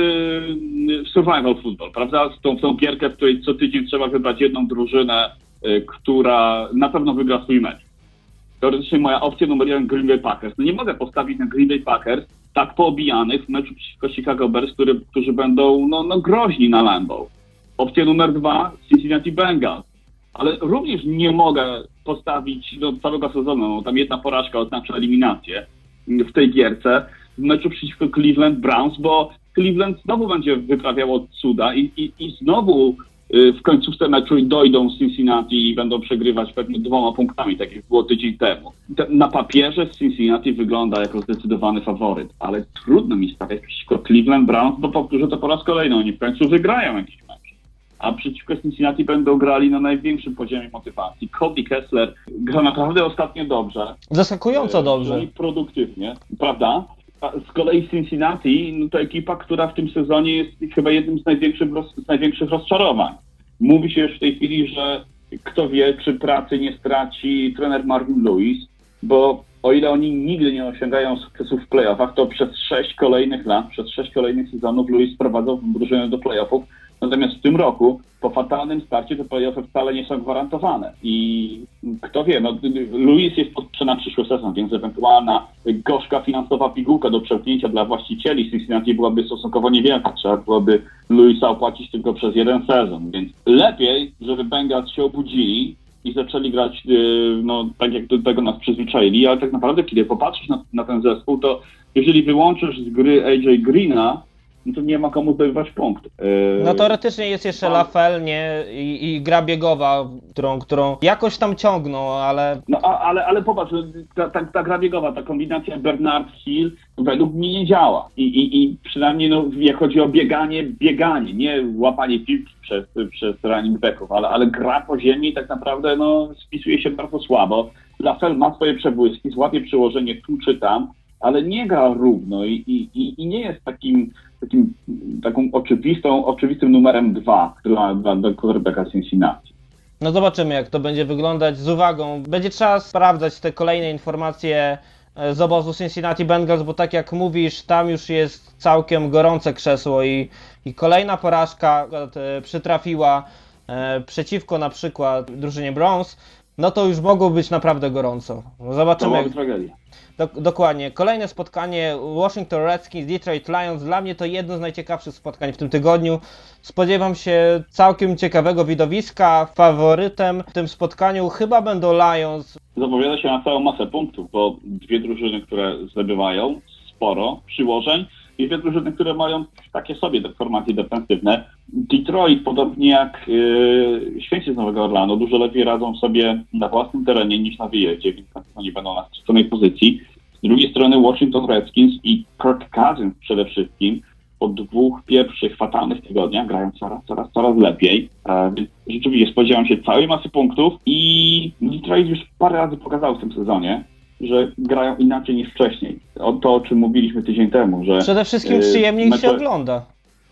w survival football, prawda? W tą, w tą gierkę, w której co tydzień trzeba wybrać jedną drużynę, y, która na pewno wygra swój mecz. Teoretycznie moja opcja numer jeden Green Bay Packers. No nie mogę postawić na Green Bay Packers tak poobijanych w meczu przeciwko Chicago Bears, który, którzy będą no, no groźni na Lambeau. Opcja numer dwa Cincinnati Bengals. Ale również nie mogę postawić do całego sezonu, no, tam jedna porażka oznacza eliminację w tej gierce, w meczu przeciwko Cleveland Browns, bo Cleveland znowu będzie wyprawiało cuda i, i, i znowu y, w końcówce meczu dojdą z Cincinnati i będą przegrywać pewnie dwoma punktami, tak jak było tydzień temu. Na papierze Cincinnati wygląda jako zdecydowany faworyt, ale trudno mi stawiać przeciwko Cleveland Browns, bo powtórzę to po raz kolejny, oni w końcu wygrają jakiś mecz. A przeciwko Cincinnati będą grali na największym poziomie motywacji. Cody Kessler gra naprawdę ostatnio dobrze. Zaskakująco dobrze. I produktywnie, prawda? A z kolei Cincinnati no to ekipa, która w tym sezonie jest chyba jednym z największych, z największych rozczarowań. Mówi się już w tej chwili, że kto wie, czy pracy nie straci trener Marvin Lewis, bo o ile oni nigdy nie osiągają sukcesów w playoffach, to przez sześć kolejnych lat, przez sześć kolejnych sezonów Lewis sprowadzał drużynę do playoffów. Natomiast w tym roku, po fatalnym starcie, te playoffy wcale nie są gwarantowane. I kto wie, no Lewis jest potrzebny na przyszły sezon, więc ewentualna gorzka finansowa pigułka do przełknięcia dla właścicieli Cincinnati byłaby stosunkowo niewielka. Trzeba byłoby Lewisa opłacić tylko przez jeden sezon. Więc lepiej, żeby Bengals się obudzili i zaczęli grać no, tak, jak do tego nas przyzwyczaili. Ale tak naprawdę, kiedy popatrzysz na, na ten zespół, to jeżeli wyłączysz z gry A J Greena, no to nie ma komu zdobywać punkt. Yy... No teoretycznie jest jeszcze Lafel, nie? I, i gra biegowa, którą, którą jakoś tam ciągną, ale... No a, ale, ale popatrz, ta, ta, ta gra biegowa, ta kombinacja Bernard-Hill według mnie nie działa. I, i, i przynajmniej no, jak chodzi o bieganie, bieganie, nie łapanie piłki przez, przez running backów, ale, ale gra po ziemi tak naprawdę no, spisuje się bardzo słabo. Lafel ma swoje przebłyski, złapie przyłożenie tu czy tam, ale nie gra równo i, i, i nie jest takim, takim taką oczywistą, oczywistym numerem dwa dla, dla, dla quarterbacka Cincinnati. No zobaczymy, jak to będzie wyglądać z uwagą. Będzie trzeba sprawdzać te kolejne informacje z obozu Cincinnati Bengals, bo tak jak mówisz, tam już jest całkiem gorące krzesło i, i kolejna porażka przytrafiła e, przeciwko na przykład drużynie Browns. no to już mogło być naprawdę gorąco. Zobaczymy. To Jak... byłaby tragedia. Dok- dokładnie. Kolejne spotkanie Washington Redskins, Detroit Lions. Dla mnie to jedno z najciekawszych spotkań w tym tygodniu. Spodziewam się całkiem ciekawego widowiska. Faworytem w tym spotkaniu chyba będą Lions. Zapowiada się na całą masę punktów, bo dwie drużyny, które zdobywają sporo przyłożeń i dwie drużyny, które mają takie sobie formacje defensywne. Detroit, podobnie jak yy, Święci z Nowego Orlanu, dużo lepiej radzą sobie na własnym terenie niż na wyjeździe, więc oni będą na straconej pozycji. Z drugiej strony Washington Redskins i Kirk Cousins przede wszystkim po dwóch pierwszych fatalnych tygodniach grają coraz, coraz, coraz lepiej. E, więc rzeczywiście spodziewam się całej masy punktów i Detroit już parę razy pokazał w tym sezonie, że grają inaczej niż wcześniej. O to, o czym mówiliśmy tydzień temu, że... Przede wszystkim yy, przyjemniej mecze, się ogląda.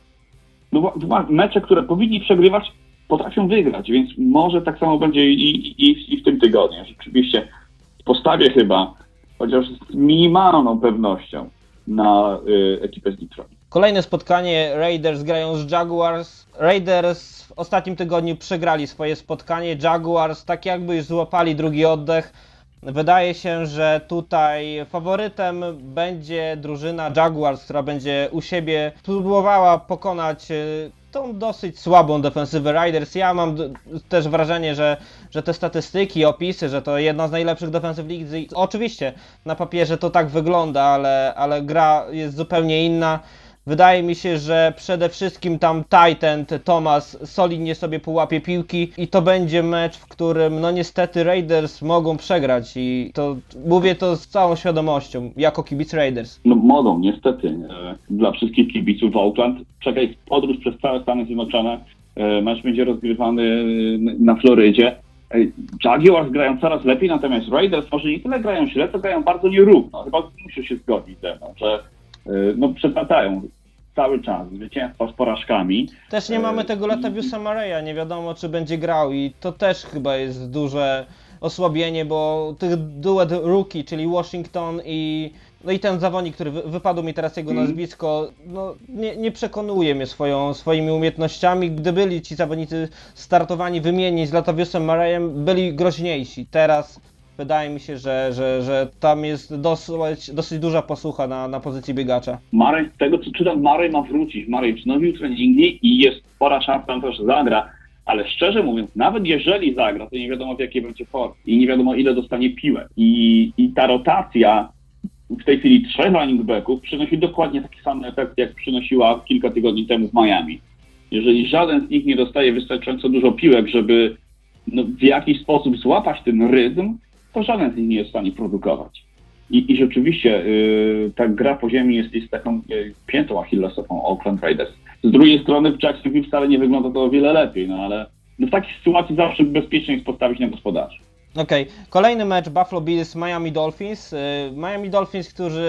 No mecze, które powinni przegrywać, potrafią wygrać, więc może tak samo będzie i, i, i w tym tygodniu. Rzeczywiście postawię chyba, chociaż z minimalną pewnością, na y, ekipę z Detroit. Kolejne spotkanie, Raiders grają z Jaguars. Raiders w ostatnim tygodniu przegrali swoje spotkanie. Jaguars tak jakby już złapali drugi oddech. Wydaje się, że tutaj faworytem będzie drużyna Jaguars, która będzie u siebie próbowała pokonać tą dosyć słabą defensywę Raiders. Ja mam też wrażenie, że, że te statystyki, opisy, że to jedna z najlepszych defensyw ligi. Oczywiście na papierze to tak wygląda, ale, ale gra jest zupełnie inna. Wydaje mi się, że przede wszystkim tam tight end Thomas solidnie sobie połapie piłki i to będzie mecz, w którym no niestety Raiders mogą przegrać i to mówię to z całą świadomością, jako kibic Raiders. No mogą, niestety. Dla wszystkich kibiców w Oakland czeka ich podróż przez całe Stany Zjednoczone. Mecz będzie rozgrywany na Florydzie. Jaguars grają coraz lepiej, natomiast Raiders może nie tyle grają źle, to grają bardzo nierówno. Chyba musisz się zgodzić ze mną, że no przeplatają cały czas zwycięstwa z porażkami. Też nie mamy tego Lataviusa Murraya, nie wiadomo czy będzie grał i to też chyba jest duże osłabienie, bo tych duet rookie, czyli Washington i no i ten zawodnik, który wy, wypadł mi teraz jego nazwisko, no nie, nie przekonuje mnie swoją, swoimi umiejętnościami. Gdy byli ci zawodnicy startowani wymienić z Lataviusem Murrayem, byli groźniejsi. Teraz wydaje mi się, że, że, że tam jest dosyć, dosyć duża posłucha na, na pozycji biegacza. Murray, z tego co czytam, Murray ma wrócić. Murray wznowił treningi i jest spora szansa na to, że zagra. Ale szczerze mówiąc, nawet jeżeli zagra, to nie wiadomo w jakiej będzie formie. I nie wiadomo ile dostanie piłek. I, i ta rotacja w tej chwili trzech running backów przynosi dokładnie taki sam efekt, jak przynosiła kilka tygodni temu w Miami. Jeżeli żaden z nich nie dostaje wystarczająco dużo piłek, żeby no, w jakiś sposób złapać ten rytm, to żaden z nich nie jest w stanie produkować. I, i rzeczywiście yy, ta gra po ziemi jest, jest taką yy, piętą achillesową Oakland Raiders. Z drugiej strony w Jacksonville wcale nie wygląda to o wiele lepiej, no ale no w takiej sytuacji zawsze bezpiecznie jest postawić na gospodarzy. Okej, okay. Kolejny mecz Buffalo Bills, Miami Dolphins. Yy, Miami Dolphins, którzy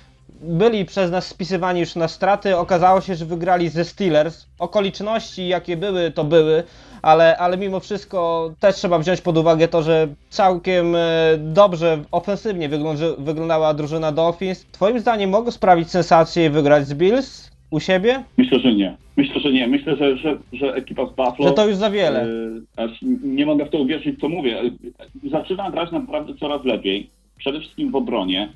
byli przez nas spisywani już na straty, okazało się, że wygrali ze Steelers. Okoliczności jakie były, to były, ale, ale mimo wszystko też trzeba wziąć pod uwagę to, że całkiem dobrze, ofensywnie wygląda, wyglądała drużyna Dolphins. Twoim zdaniem mogą sprawić sensację i wygrać z Bills u siebie? Myślę, że nie. Myślę, że nie. Myślę, że, że, że ekipa z Buffalo... Że to już za wiele. Yy, aż nie mogę w to uwierzyć, co mówię. Zaczyna grać naprawdę coraz lepiej. Przede wszystkim w obronie.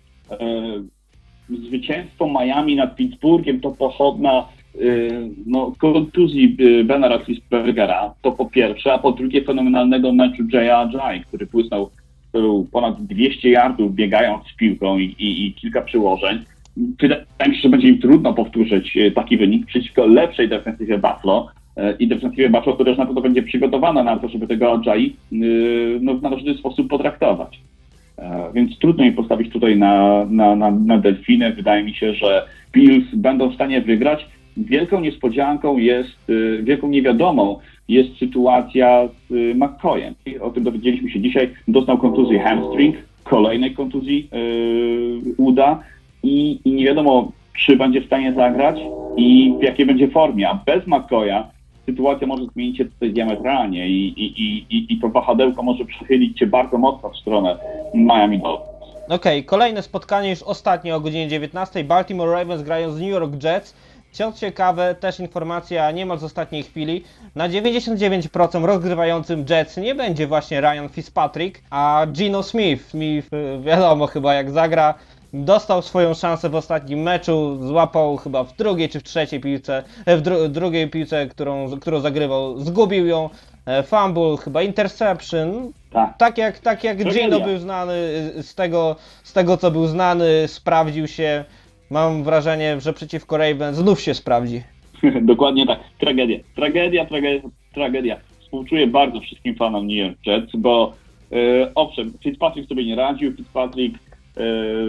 Yy, zwycięstwo Miami nad Pittsburghem to pochodna yy, no, kontuzji Bena Roethlisbergera, to po pierwsze, a po drugie fenomenalnego meczu Jaya Ajayi, który płysnął ponad dwieście yardów biegając z piłką i, i, i kilka przyłożeń. Wydaje mi się, że będzie im trudno powtórzyć taki wynik przeciwko lepszej defensywie Buffalo i defensywie Buffalo, która też na pewno będzie przygotowana na to, żeby tego Ajayi no, w należyty sposób potraktować. Więc trudno im postawić tutaj na, na, na, na delfiny. Wydaje mi się, że Bills będą w stanie wygrać. Wielką niespodzianką jest, wielką niewiadomą jest sytuacja z McCoyem. O tym dowiedzieliśmy się dzisiaj. Dostał kontuzję hamstring, kolejnej kontuzji yy, uda i, i nie wiadomo, czy będzie w stanie zagrać i w jakiej będzie formie. A bez McCoya sytuacja może zmienić się tutaj diametralnie i, i, i, i to wahadełko może przechylić się bardzo mocno w stronę Miami Dolphins. Okej, okay, kolejne spotkanie, już ostatnie o godzinie dziewiętnastej. Baltimore Ravens grają z New York Jets. Co ciekawe, też informacja niemal z ostatniej chwili, na dziewięćdziesiąt dziewięć procent rozgrywającym Jets nie będzie właśnie Ryan Fitzpatrick, a Geno Smith, Smith wiadomo chyba jak zagra, dostał swoją szansę w ostatnim meczu, złapał chyba w drugiej czy w trzeciej piłce, w dru drugiej piłce, którą, którą zagrywał, zgubił ją, fumble, chyba interception. Tak. Tak jak, tak jak Tragedia. Geno był znany z tego, z tego co był znany, sprawdził się. Mam wrażenie, że przeciwko Ravens znów się sprawdzi. Dokładnie tak. Tragedia. Tragedia, tragedia, tragedia. Współczuję bardzo wszystkim fanom New York Jets, bo e, owszem, Fitzpatrick sobie nie radził. Fitzpatrick e,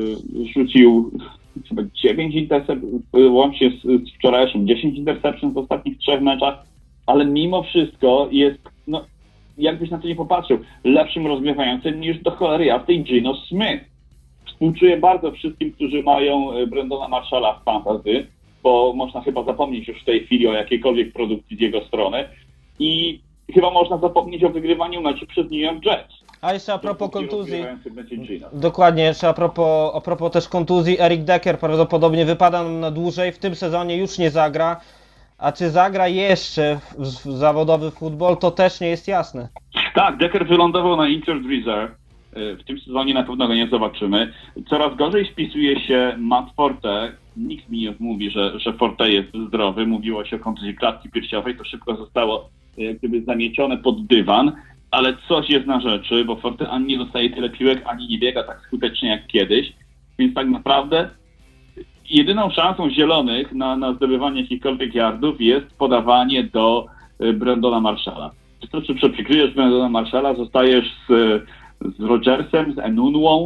rzucił chyba dziewięć intercepcji, łącznie z, z wczorajszym dziesięć interception w ostatnich trzech meczach, ale mimo wszystko jest, no, jakbyś na to nie popatrzył, lepszym rozgrywającym niż do cholery jasnej Geno Smith. Współczuję bardzo wszystkim, którzy mają Brandona Marshalla w fantasy, bo można chyba zapomnieć już w tej chwili o jakiejkolwiek produkcji z jego strony i chyba można zapomnieć o wygrywaniu meczu przez New York Jets. A jeszcze a propos kontuzji, będzie Geno. dokładnie, jeszcze a propos, a propos też kontuzji, Eric Decker prawdopodobnie wypada nam na dłużej, w tym sezonie już nie zagra, a czy zagra jeszcze w, w zawodowy futbol, to też nie jest jasne. Tak, Decker wylądował na injured reserve. W tym sezonie na pewno go nie zobaczymy. Coraz gorzej spisuje się Matt Forte. Nikt mi nie mówi, że, że Forte jest zdrowy. Mówiło się o kontuzji klatki piersiowej. To szybko zostało jak gdyby zamiecione pod dywan. Ale coś jest na rzeczy, bo Forte ani nie dostaje tyle piłek, ani nie biega tak skutecznie jak kiedyś. Więc tak naprawdę jedyną szansą zielonych na, na zdobywanie jakichkolwiek yardów jest podawanie do Brandona Marshalla. Wystarczy, że przekryjesz Brandona Marshalla, zostajesz z z Rodgersem, z Enunwą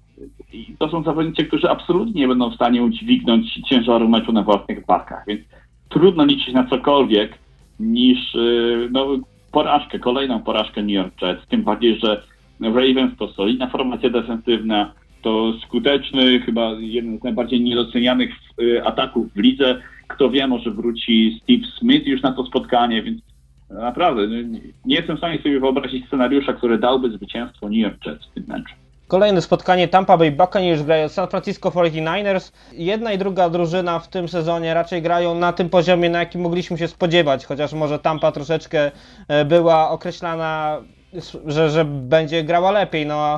i to są zawodnicy, którzy absolutnie nie będą w stanie udźwignąć ciężaru meczu na własnych barkach, więc trudno liczyć na cokolwiek niż no, porażkę, kolejną porażkę New York Jets, tym bardziej, że Ravens to solidna formacja defensywna, to skuteczny, chyba jeden z najbardziej niedocenianych ataków w lidze, kto wie, może wróci Steve Smith już na to spotkanie, więc naprawdę, nie jestem w stanie sobie wyobrazić scenariusza, który dałby zwycięstwo New York Jets w tym meczu. Kolejne spotkanie Tampa Bay Buccaneers grają San Francisco forty-niners. Jedna i druga drużyna w tym sezonie raczej grają na tym poziomie, na jakim mogliśmy się spodziewać, chociaż może Tampa troszeczkę była określana, że, że będzie grała lepiej. No,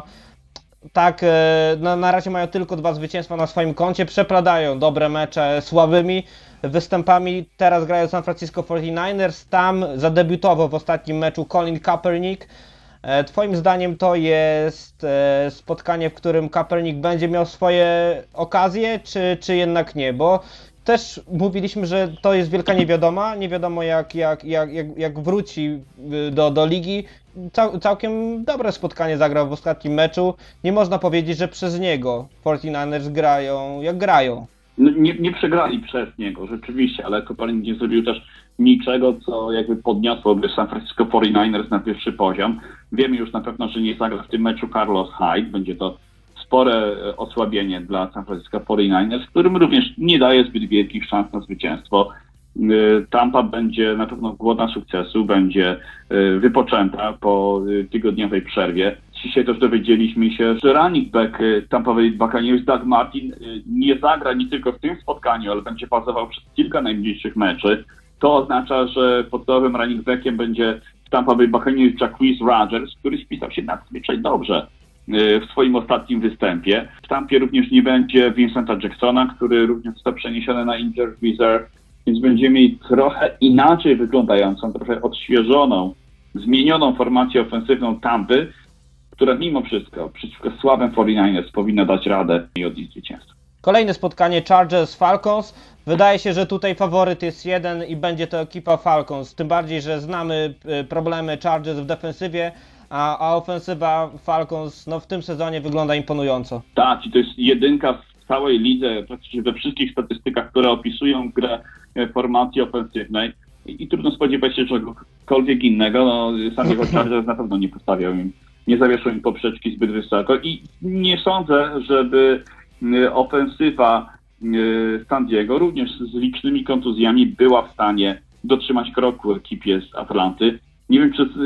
tak, no, na razie mają tylko dwa zwycięstwa na swoim koncie, przepladają dobre mecze słabymi występami. Teraz grają San Francisco forty-niners, tam zadebiutował w ostatnim meczu Colin Kaepernick. Twoim zdaniem to jest spotkanie, w którym Kaepernick będzie miał swoje okazje, czy, czy jednak nie? Bo też mówiliśmy, że to jest wielka niewiadoma, nie wiadomo jak, jak, jak, jak, jak wróci do, do ligi. Cał, całkiem dobre spotkanie zagrał w ostatnim meczu. Nie można powiedzieć, że przez niego forty-niners grają jak grają. No, nie, nie przegrali przez niego, rzeczywiście, ale Kaepernick nie zrobił też niczego, co jakby podniosłoby San Francisco forty-niners na pierwszy poziom. Wiemy już na pewno, że nie zagra w tym meczu Carlos Hyde. Będzie to spore osłabienie dla San Francisco forty-niners, którym również nie daje zbyt wielkich szans na zwycięstwo. Tampa będzie na pewno głodna sukcesu, będzie wypoczęta po tygodniowej przerwie. Dzisiaj też dowiedzieliśmy się, że running back Tampa Bay Buccaneers Doug Martin nie zagra nie tylko w tym spotkaniu, ale będzie bazował przez kilka najbliższych meczy. To oznacza, że podstawowym running backiem będzie w Tampa Bay Buccaneers Jacquizz Rodgers, który spisał się nadzwyczaj dobrze w swoim ostatnim występie. W Tampie również nie będzie Vincenta Jacksona, który również został przeniesiony na injured reserve, więc będziemy mieli trochę inaczej wyglądającą, trochę odświeżoną, zmienioną formację ofensywną Tampy, która mimo wszystko przeciwko słabym forty-niners powinna dać radę i odnieść zwycięstwo. Kolejne spotkanie Chargers-Falcons. Wydaje się, że tutaj faworyt jest jeden i będzie to ekipa Falcons. Tym bardziej, że znamy problemy Chargers w defensywie, a, a ofensywa Falcons no, w tym sezonie wygląda imponująco. Tak, i to jest jedynka w całej lidze, praktycznie we wszystkich statystykach, które opisują grę formacji ofensywnej. I, i trudno spodziewać się czegokolwiek innego. No, sam jego Chargers na pewno nie postawiał im, nie zawieszał im poprzeczki zbyt wysoko. I nie sądzę, żeby ofensywa San Diego, również z licznymi kontuzjami, była w stanie dotrzymać kroku ekipie z Atlanty. Nie wiem, czy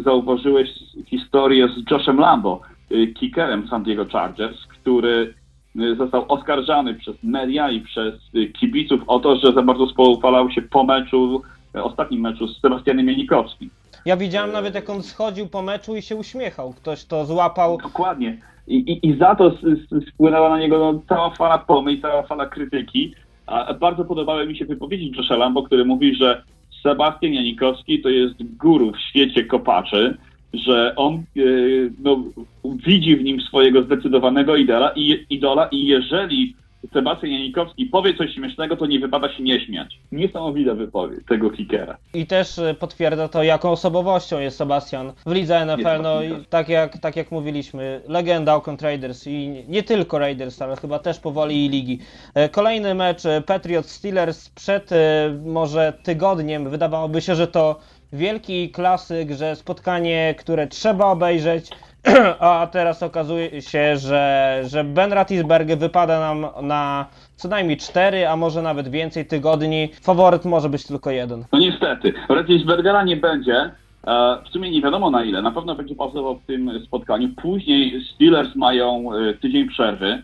zauważyłeś historię z Joshem Lambo, kickerem San Diego Chargers, który został oskarżany przez media i przez kibiców o to, że za bardzo spoufalał się po meczu, ostatnim meczu z Sebastianem Janikowskim. Ja widziałem nawet, jak on schodził po meczu i się uśmiechał. Ktoś to złapał. Dokładnie. I, i, i za to spłynęła na niego no, cała fala pomyj, cała fala krytyki. A bardzo podobały mi się wypowiedzi Josha Lambo, który mówi, że Sebastian Janikowski to jest guru w świecie kopaczy, że on yy, no, widzi w nim swojego zdecydowanego idola i, idola i jeżeli Sebastian Janikowski powie coś śmiesznego, to nie wypada się nie śmiać. Niesamowita wypowiedź tego kickera. I też potwierdza to, jaką osobowością jest Sebastian w lidze N F L. No i tak jak, tak jak mówiliśmy, legenda Oakland Raiders i nie tylko Raiders, ale chyba też powoli i ligi. Kolejny mecz Patriots Steelers przed może tygodniem. Wydawałoby się, że to wielki klasyk, że spotkanie, które trzeba obejrzeć. A teraz okazuje się, że, że Ben Roethlisberger wypada nam na co najmniej cztery, a może nawet więcej tygodni. Faworyt może być tylko jeden. No niestety, Roethlisbergera nie będzie. W sumie nie wiadomo na ile. Na pewno będzie pauzował w tym spotkaniu. Później Steelers mają tydzień przerwy.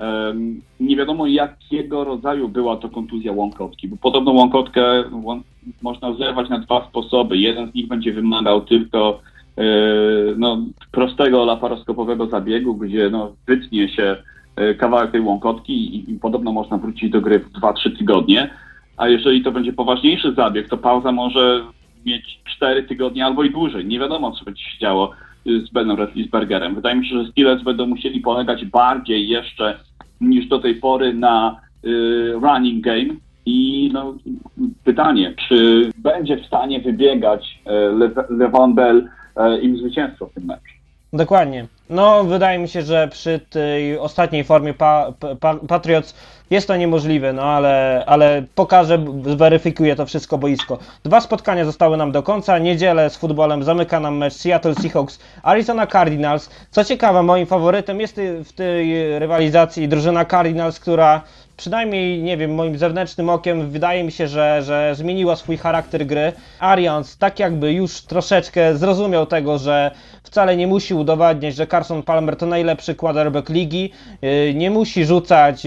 Nie wiadomo, jakiego rodzaju była to kontuzja łąkotki, bo podobno łąkotkę można zerwać na dwa sposoby. Jeden z nich będzie wymagał tylko no, prostego laparoskopowego zabiegu, gdzie no, wytnie się kawałek tej łąkotki i, i podobno można wrócić do gry w dwa trzy tygodnie, a jeżeli to będzie poważniejszy zabieg, to pauza może mieć cztery tygodnie albo i dłużej. Nie wiadomo, co będzie się działo z Benem Roethlisbergerem. Wydaje mi się, że Steelers będą musieli polegać bardziej jeszcze niż do tej pory na y, running game. I no, pytanie, czy będzie w stanie wybiegać Le Le'Veon Bell im zwycięstwo w tym meczu. Dokładnie. No, wydaje mi się, że przy tej ostatniej formie pa, pa, Patriots jest to niemożliwe, no ale, ale pokażę, zweryfikuję to wszystko boisko. Dwa spotkania zostały nam do końca. Niedzielę z futbolem zamyka nam mecz Seattle Seahawks, Arizona Cardinals. Co ciekawe, moim faworytem jest w tej rywalizacji drużyna Cardinals, która przynajmniej, nie wiem, moim zewnętrznym okiem wydaje mi się, że, że zmieniła swój charakter gry. Arians tak jakby już troszeczkę zrozumiał tego, że wcale nie musi udowadniać, że Carson Palmer to najlepszy quarterback ligi, nie musi rzucać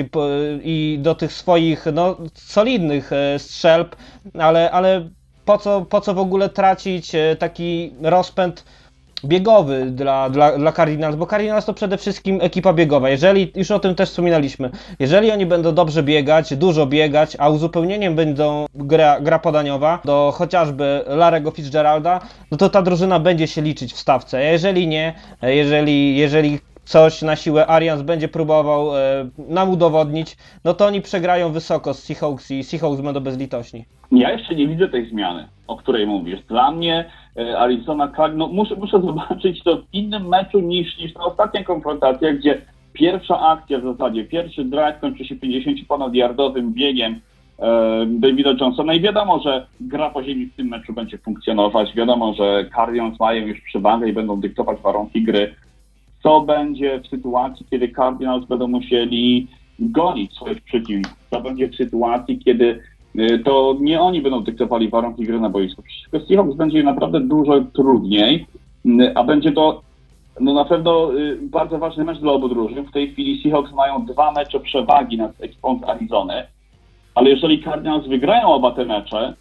i do tych swoich no, solidnych strzelb, ale, ale po co, po co w ogóle tracić taki rozpęd biegowy dla, dla, dla Cardinals, bo Cardinals to przede wszystkim ekipa biegowa. Jeżeli, już o tym też wspominaliśmy, jeżeli oni będą dobrze biegać, dużo biegać, a uzupełnieniem będą gra, gra podaniowa do chociażby Larry'ego Fitzgeralda, no to ta drużyna będzie się liczyć w stawce. A jeżeli nie, jeżeli, jeżeli coś na siłę Arians będzie próbował e, nam udowodnić, no to oni przegrają wysoko z Seahawks i Seahawks będą bezlitośni. Ja jeszcze nie widzę tej zmiany, o której mówisz. Dla mnie e, Arizona Cardinals, no, muszę, muszę zobaczyć to w innym meczu niż, niż ta ostatnia konfrontacja, gdzie pierwsza akcja w zasadzie, pierwszy drive kończy się pięćdziesięcioponad-yardowym biegiem e, Davida Johnsona i wiadomo, że gra po ziemi w tym meczu będzie funkcjonować. Wiadomo, że Cardinals mają już przewagę i będą dyktować warunki gry. Co będzie w sytuacji, kiedy Cardinals będą musieli gonić swoich przeciwników? Co będzie w sytuacji, kiedy to nie oni będą dyktowali warunki gry na boisku? Przeciwko Seahawks będzie naprawdę dużo trudniej, a będzie to no na pewno bardzo ważny mecz dla obu drużyn. W tej chwili Seahawks mają dwa mecze przewagi nad ekipą z Arizony, ale jeżeli Cardinals wygrają oba te mecze,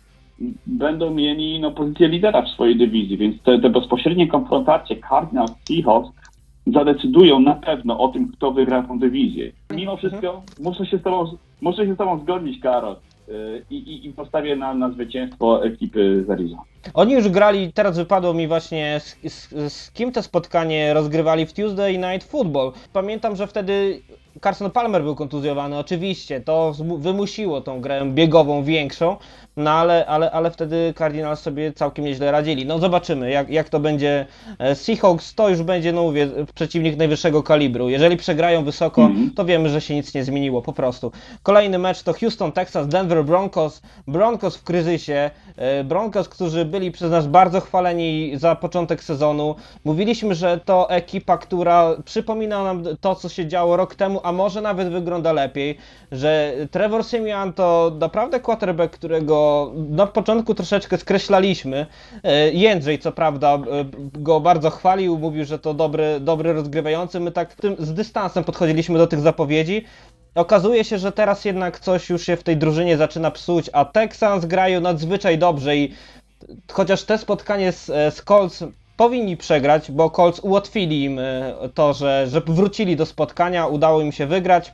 będą mieli no, pozycję lidera w swojej dywizji, więc te, te bezpośrednie konfrontacje Cardinals-Seahawks zadecydują na pewno o tym, kto wygra tę dywizję. Mimo wszystko mhm. muszę się z tobą, muszę się z tobą zgodzić, Karol, i, i, i postawię na, na zwycięstwo ekipy z Arizony. Oni już grali, teraz wypadło mi właśnie z, z, z kim te spotkanie rozgrywali w Tuesday Night Football. Pamiętam, że wtedy Carson Palmer był kontuzjowany, oczywiście, to wymusiło tą grę biegową większą, no ale, ale, ale wtedy Cardinals sobie całkiem nieźle radzili. No zobaczymy, jak, jak to będzie. Seahawks to już będzie, no mówię, przeciwnik najwyższego kalibru. Jeżeli przegrają wysoko, mm-hmm. to wiemy, że się nic nie zmieniło, po prostu. Kolejny mecz to Houston Texans, Denver Broncos. Broncos w kryzysie, Broncos, którzy byli przez nas bardzo chwaleni za początek sezonu. Mówiliśmy, że to ekipa, która przypomina nam to, co się działo rok temu, a może nawet wygląda lepiej, że Trevor Siemian to naprawdę quarterback, którego na początku troszeczkę skreślaliśmy. Jędrzej, co prawda, go bardzo chwalił, mówił, że to dobry, dobry rozgrywający. My tak tym, z dystansem podchodziliśmy do tych zapowiedzi. Okazuje się, że teraz jednak coś już się w tej drużynie zaczyna psuć, a Texans grają nadzwyczaj dobrze i chociaż te spotkanie z, z Colts powinni przegrać, bo Colts ułatwili im to, że, że wrócili do spotkania, udało im się wygrać,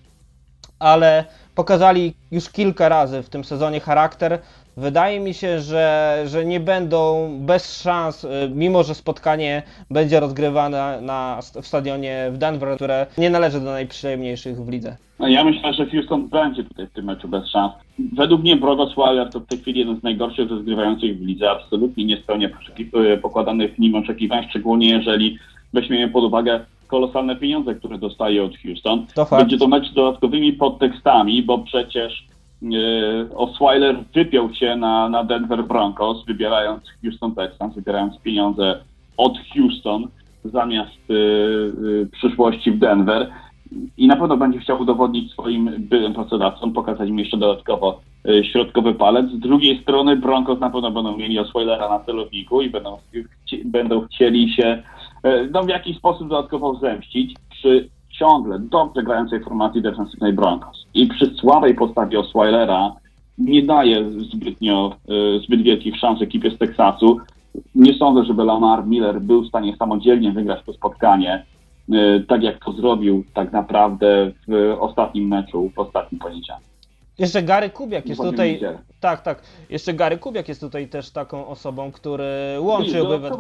ale pokazali już kilka razy w tym sezonie charakter. Wydaje mi się, że, że nie będą bez szans, mimo że spotkanie będzie rozgrywane na, w stadionie w Denver, które nie należy do najprzyjemniejszych w lidze. No ja myślę, że Houston będzie tutaj w tym meczu bez szans. Według mnie Brock Osweiler to w tej chwili jeden z najgorszych rozgrywających w lidze. Absolutnie nie spełnia pokładanych w nim oczekiwań, szczególnie jeżeli weźmiemy pod uwagę kolosalne pieniądze, które dostaje od Houston. To fakt. Będzie to mecz z dodatkowymi podtekstami, bo przecież yy, Osweiler wypiął się na, na Denver Broncos, wybierając Houston Texans, wybierając pieniądze od Houston zamiast yy, yy, przyszłości w Denver. I na pewno będzie chciał udowodnić swoim byłym pracodawcom, pokazać im jeszcze dodatkowo y, środkowy palec. Z drugiej strony Broncos na pewno będą mieli Osweilera na celowniku i będą, chci, będą chcieli się y, no, w jakiś sposób dodatkowo zemścić przy ciągle dobrze grającej formacji defensywnej Broncos. I przy słabej postawie Osweilera nie daje zbytnio, y, zbyt wielkich szans ekipie z Teksasu. Nie sądzę, żeby Lamar Miller był w stanie samodzielnie wygrać to spotkanie, tak jak to zrobił tak naprawdę w ostatnim meczu, w ostatnim poniedziałku. Jeszcze Gary Kubiak jest tutaj. Niedzielę. Tak, tak. Jeszcze Gary Kubiak jest tutaj też taką osobą, który łączyłby we,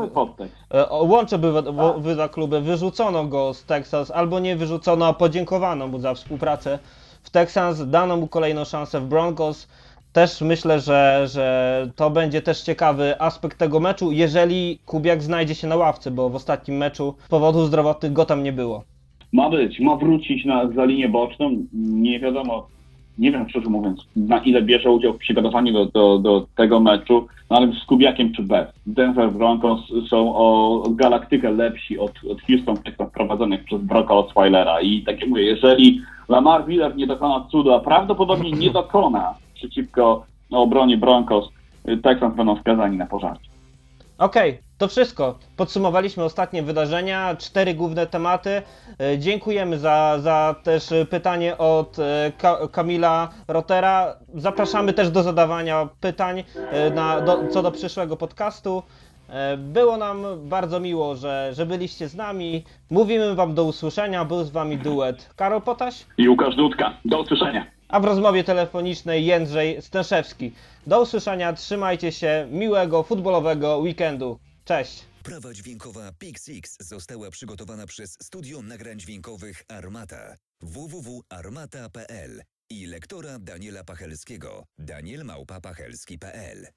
łączyłby we, tak. we dwa kluby. Wyrzucono go z Texas, albo nie wyrzucono, a podziękowano mu za współpracę w Texans. Dano mu kolejną szansę w Broncos. Też myślę, że, że to będzie też ciekawy aspekt tego meczu, jeżeli Kubiak znajdzie się na ławce, bo w ostatnim meczu z powodów zdrowotnych go tam nie było. Ma być, ma wrócić na, za linię boczną. Nie wiadomo, nie wiem szczerze mówiąc, na ile bierze udział w przygotowaniu do, do, do tego meczu, no ale z Kubiakiem czy bez. Denver Broncos są o galaktykę lepsi od, od Houston Texans prowadzonych przez Brocka Osweilera. I tak jak mówię, jeżeli Lamar Miller nie dokona cudu, a prawdopodobnie nie dokona przeciwko obronie Broncos, Texans będą skazani na pożarcie. Okej, okay, to wszystko. Podsumowaliśmy ostatnie wydarzenia, cztery główne tematy. Dziękujemy za, za też pytanie od Ka- Kamila Rotera. Zapraszamy też do zadawania pytań na, do, co do przyszłego podcastu. Było nam bardzo miło, że, że byliście z nami. Mówimy wam do usłyszenia. Był z wami duet Karol Potaś i Łukasz Dudka. Do usłyszenia. A w rozmowie telefonicznej Jędrzej Stęszewski. Do usłyszenia, trzymajcie się, miłego futbolowego weekendu. Cześć! Prawa dźwiękowa Pixix została przygotowana przez Studio Nagrań Dźwiękowych Armata w w w kropka armata kropka p l i lektora Daniela Pachelskiego daniel małpa pachelski kropka p l.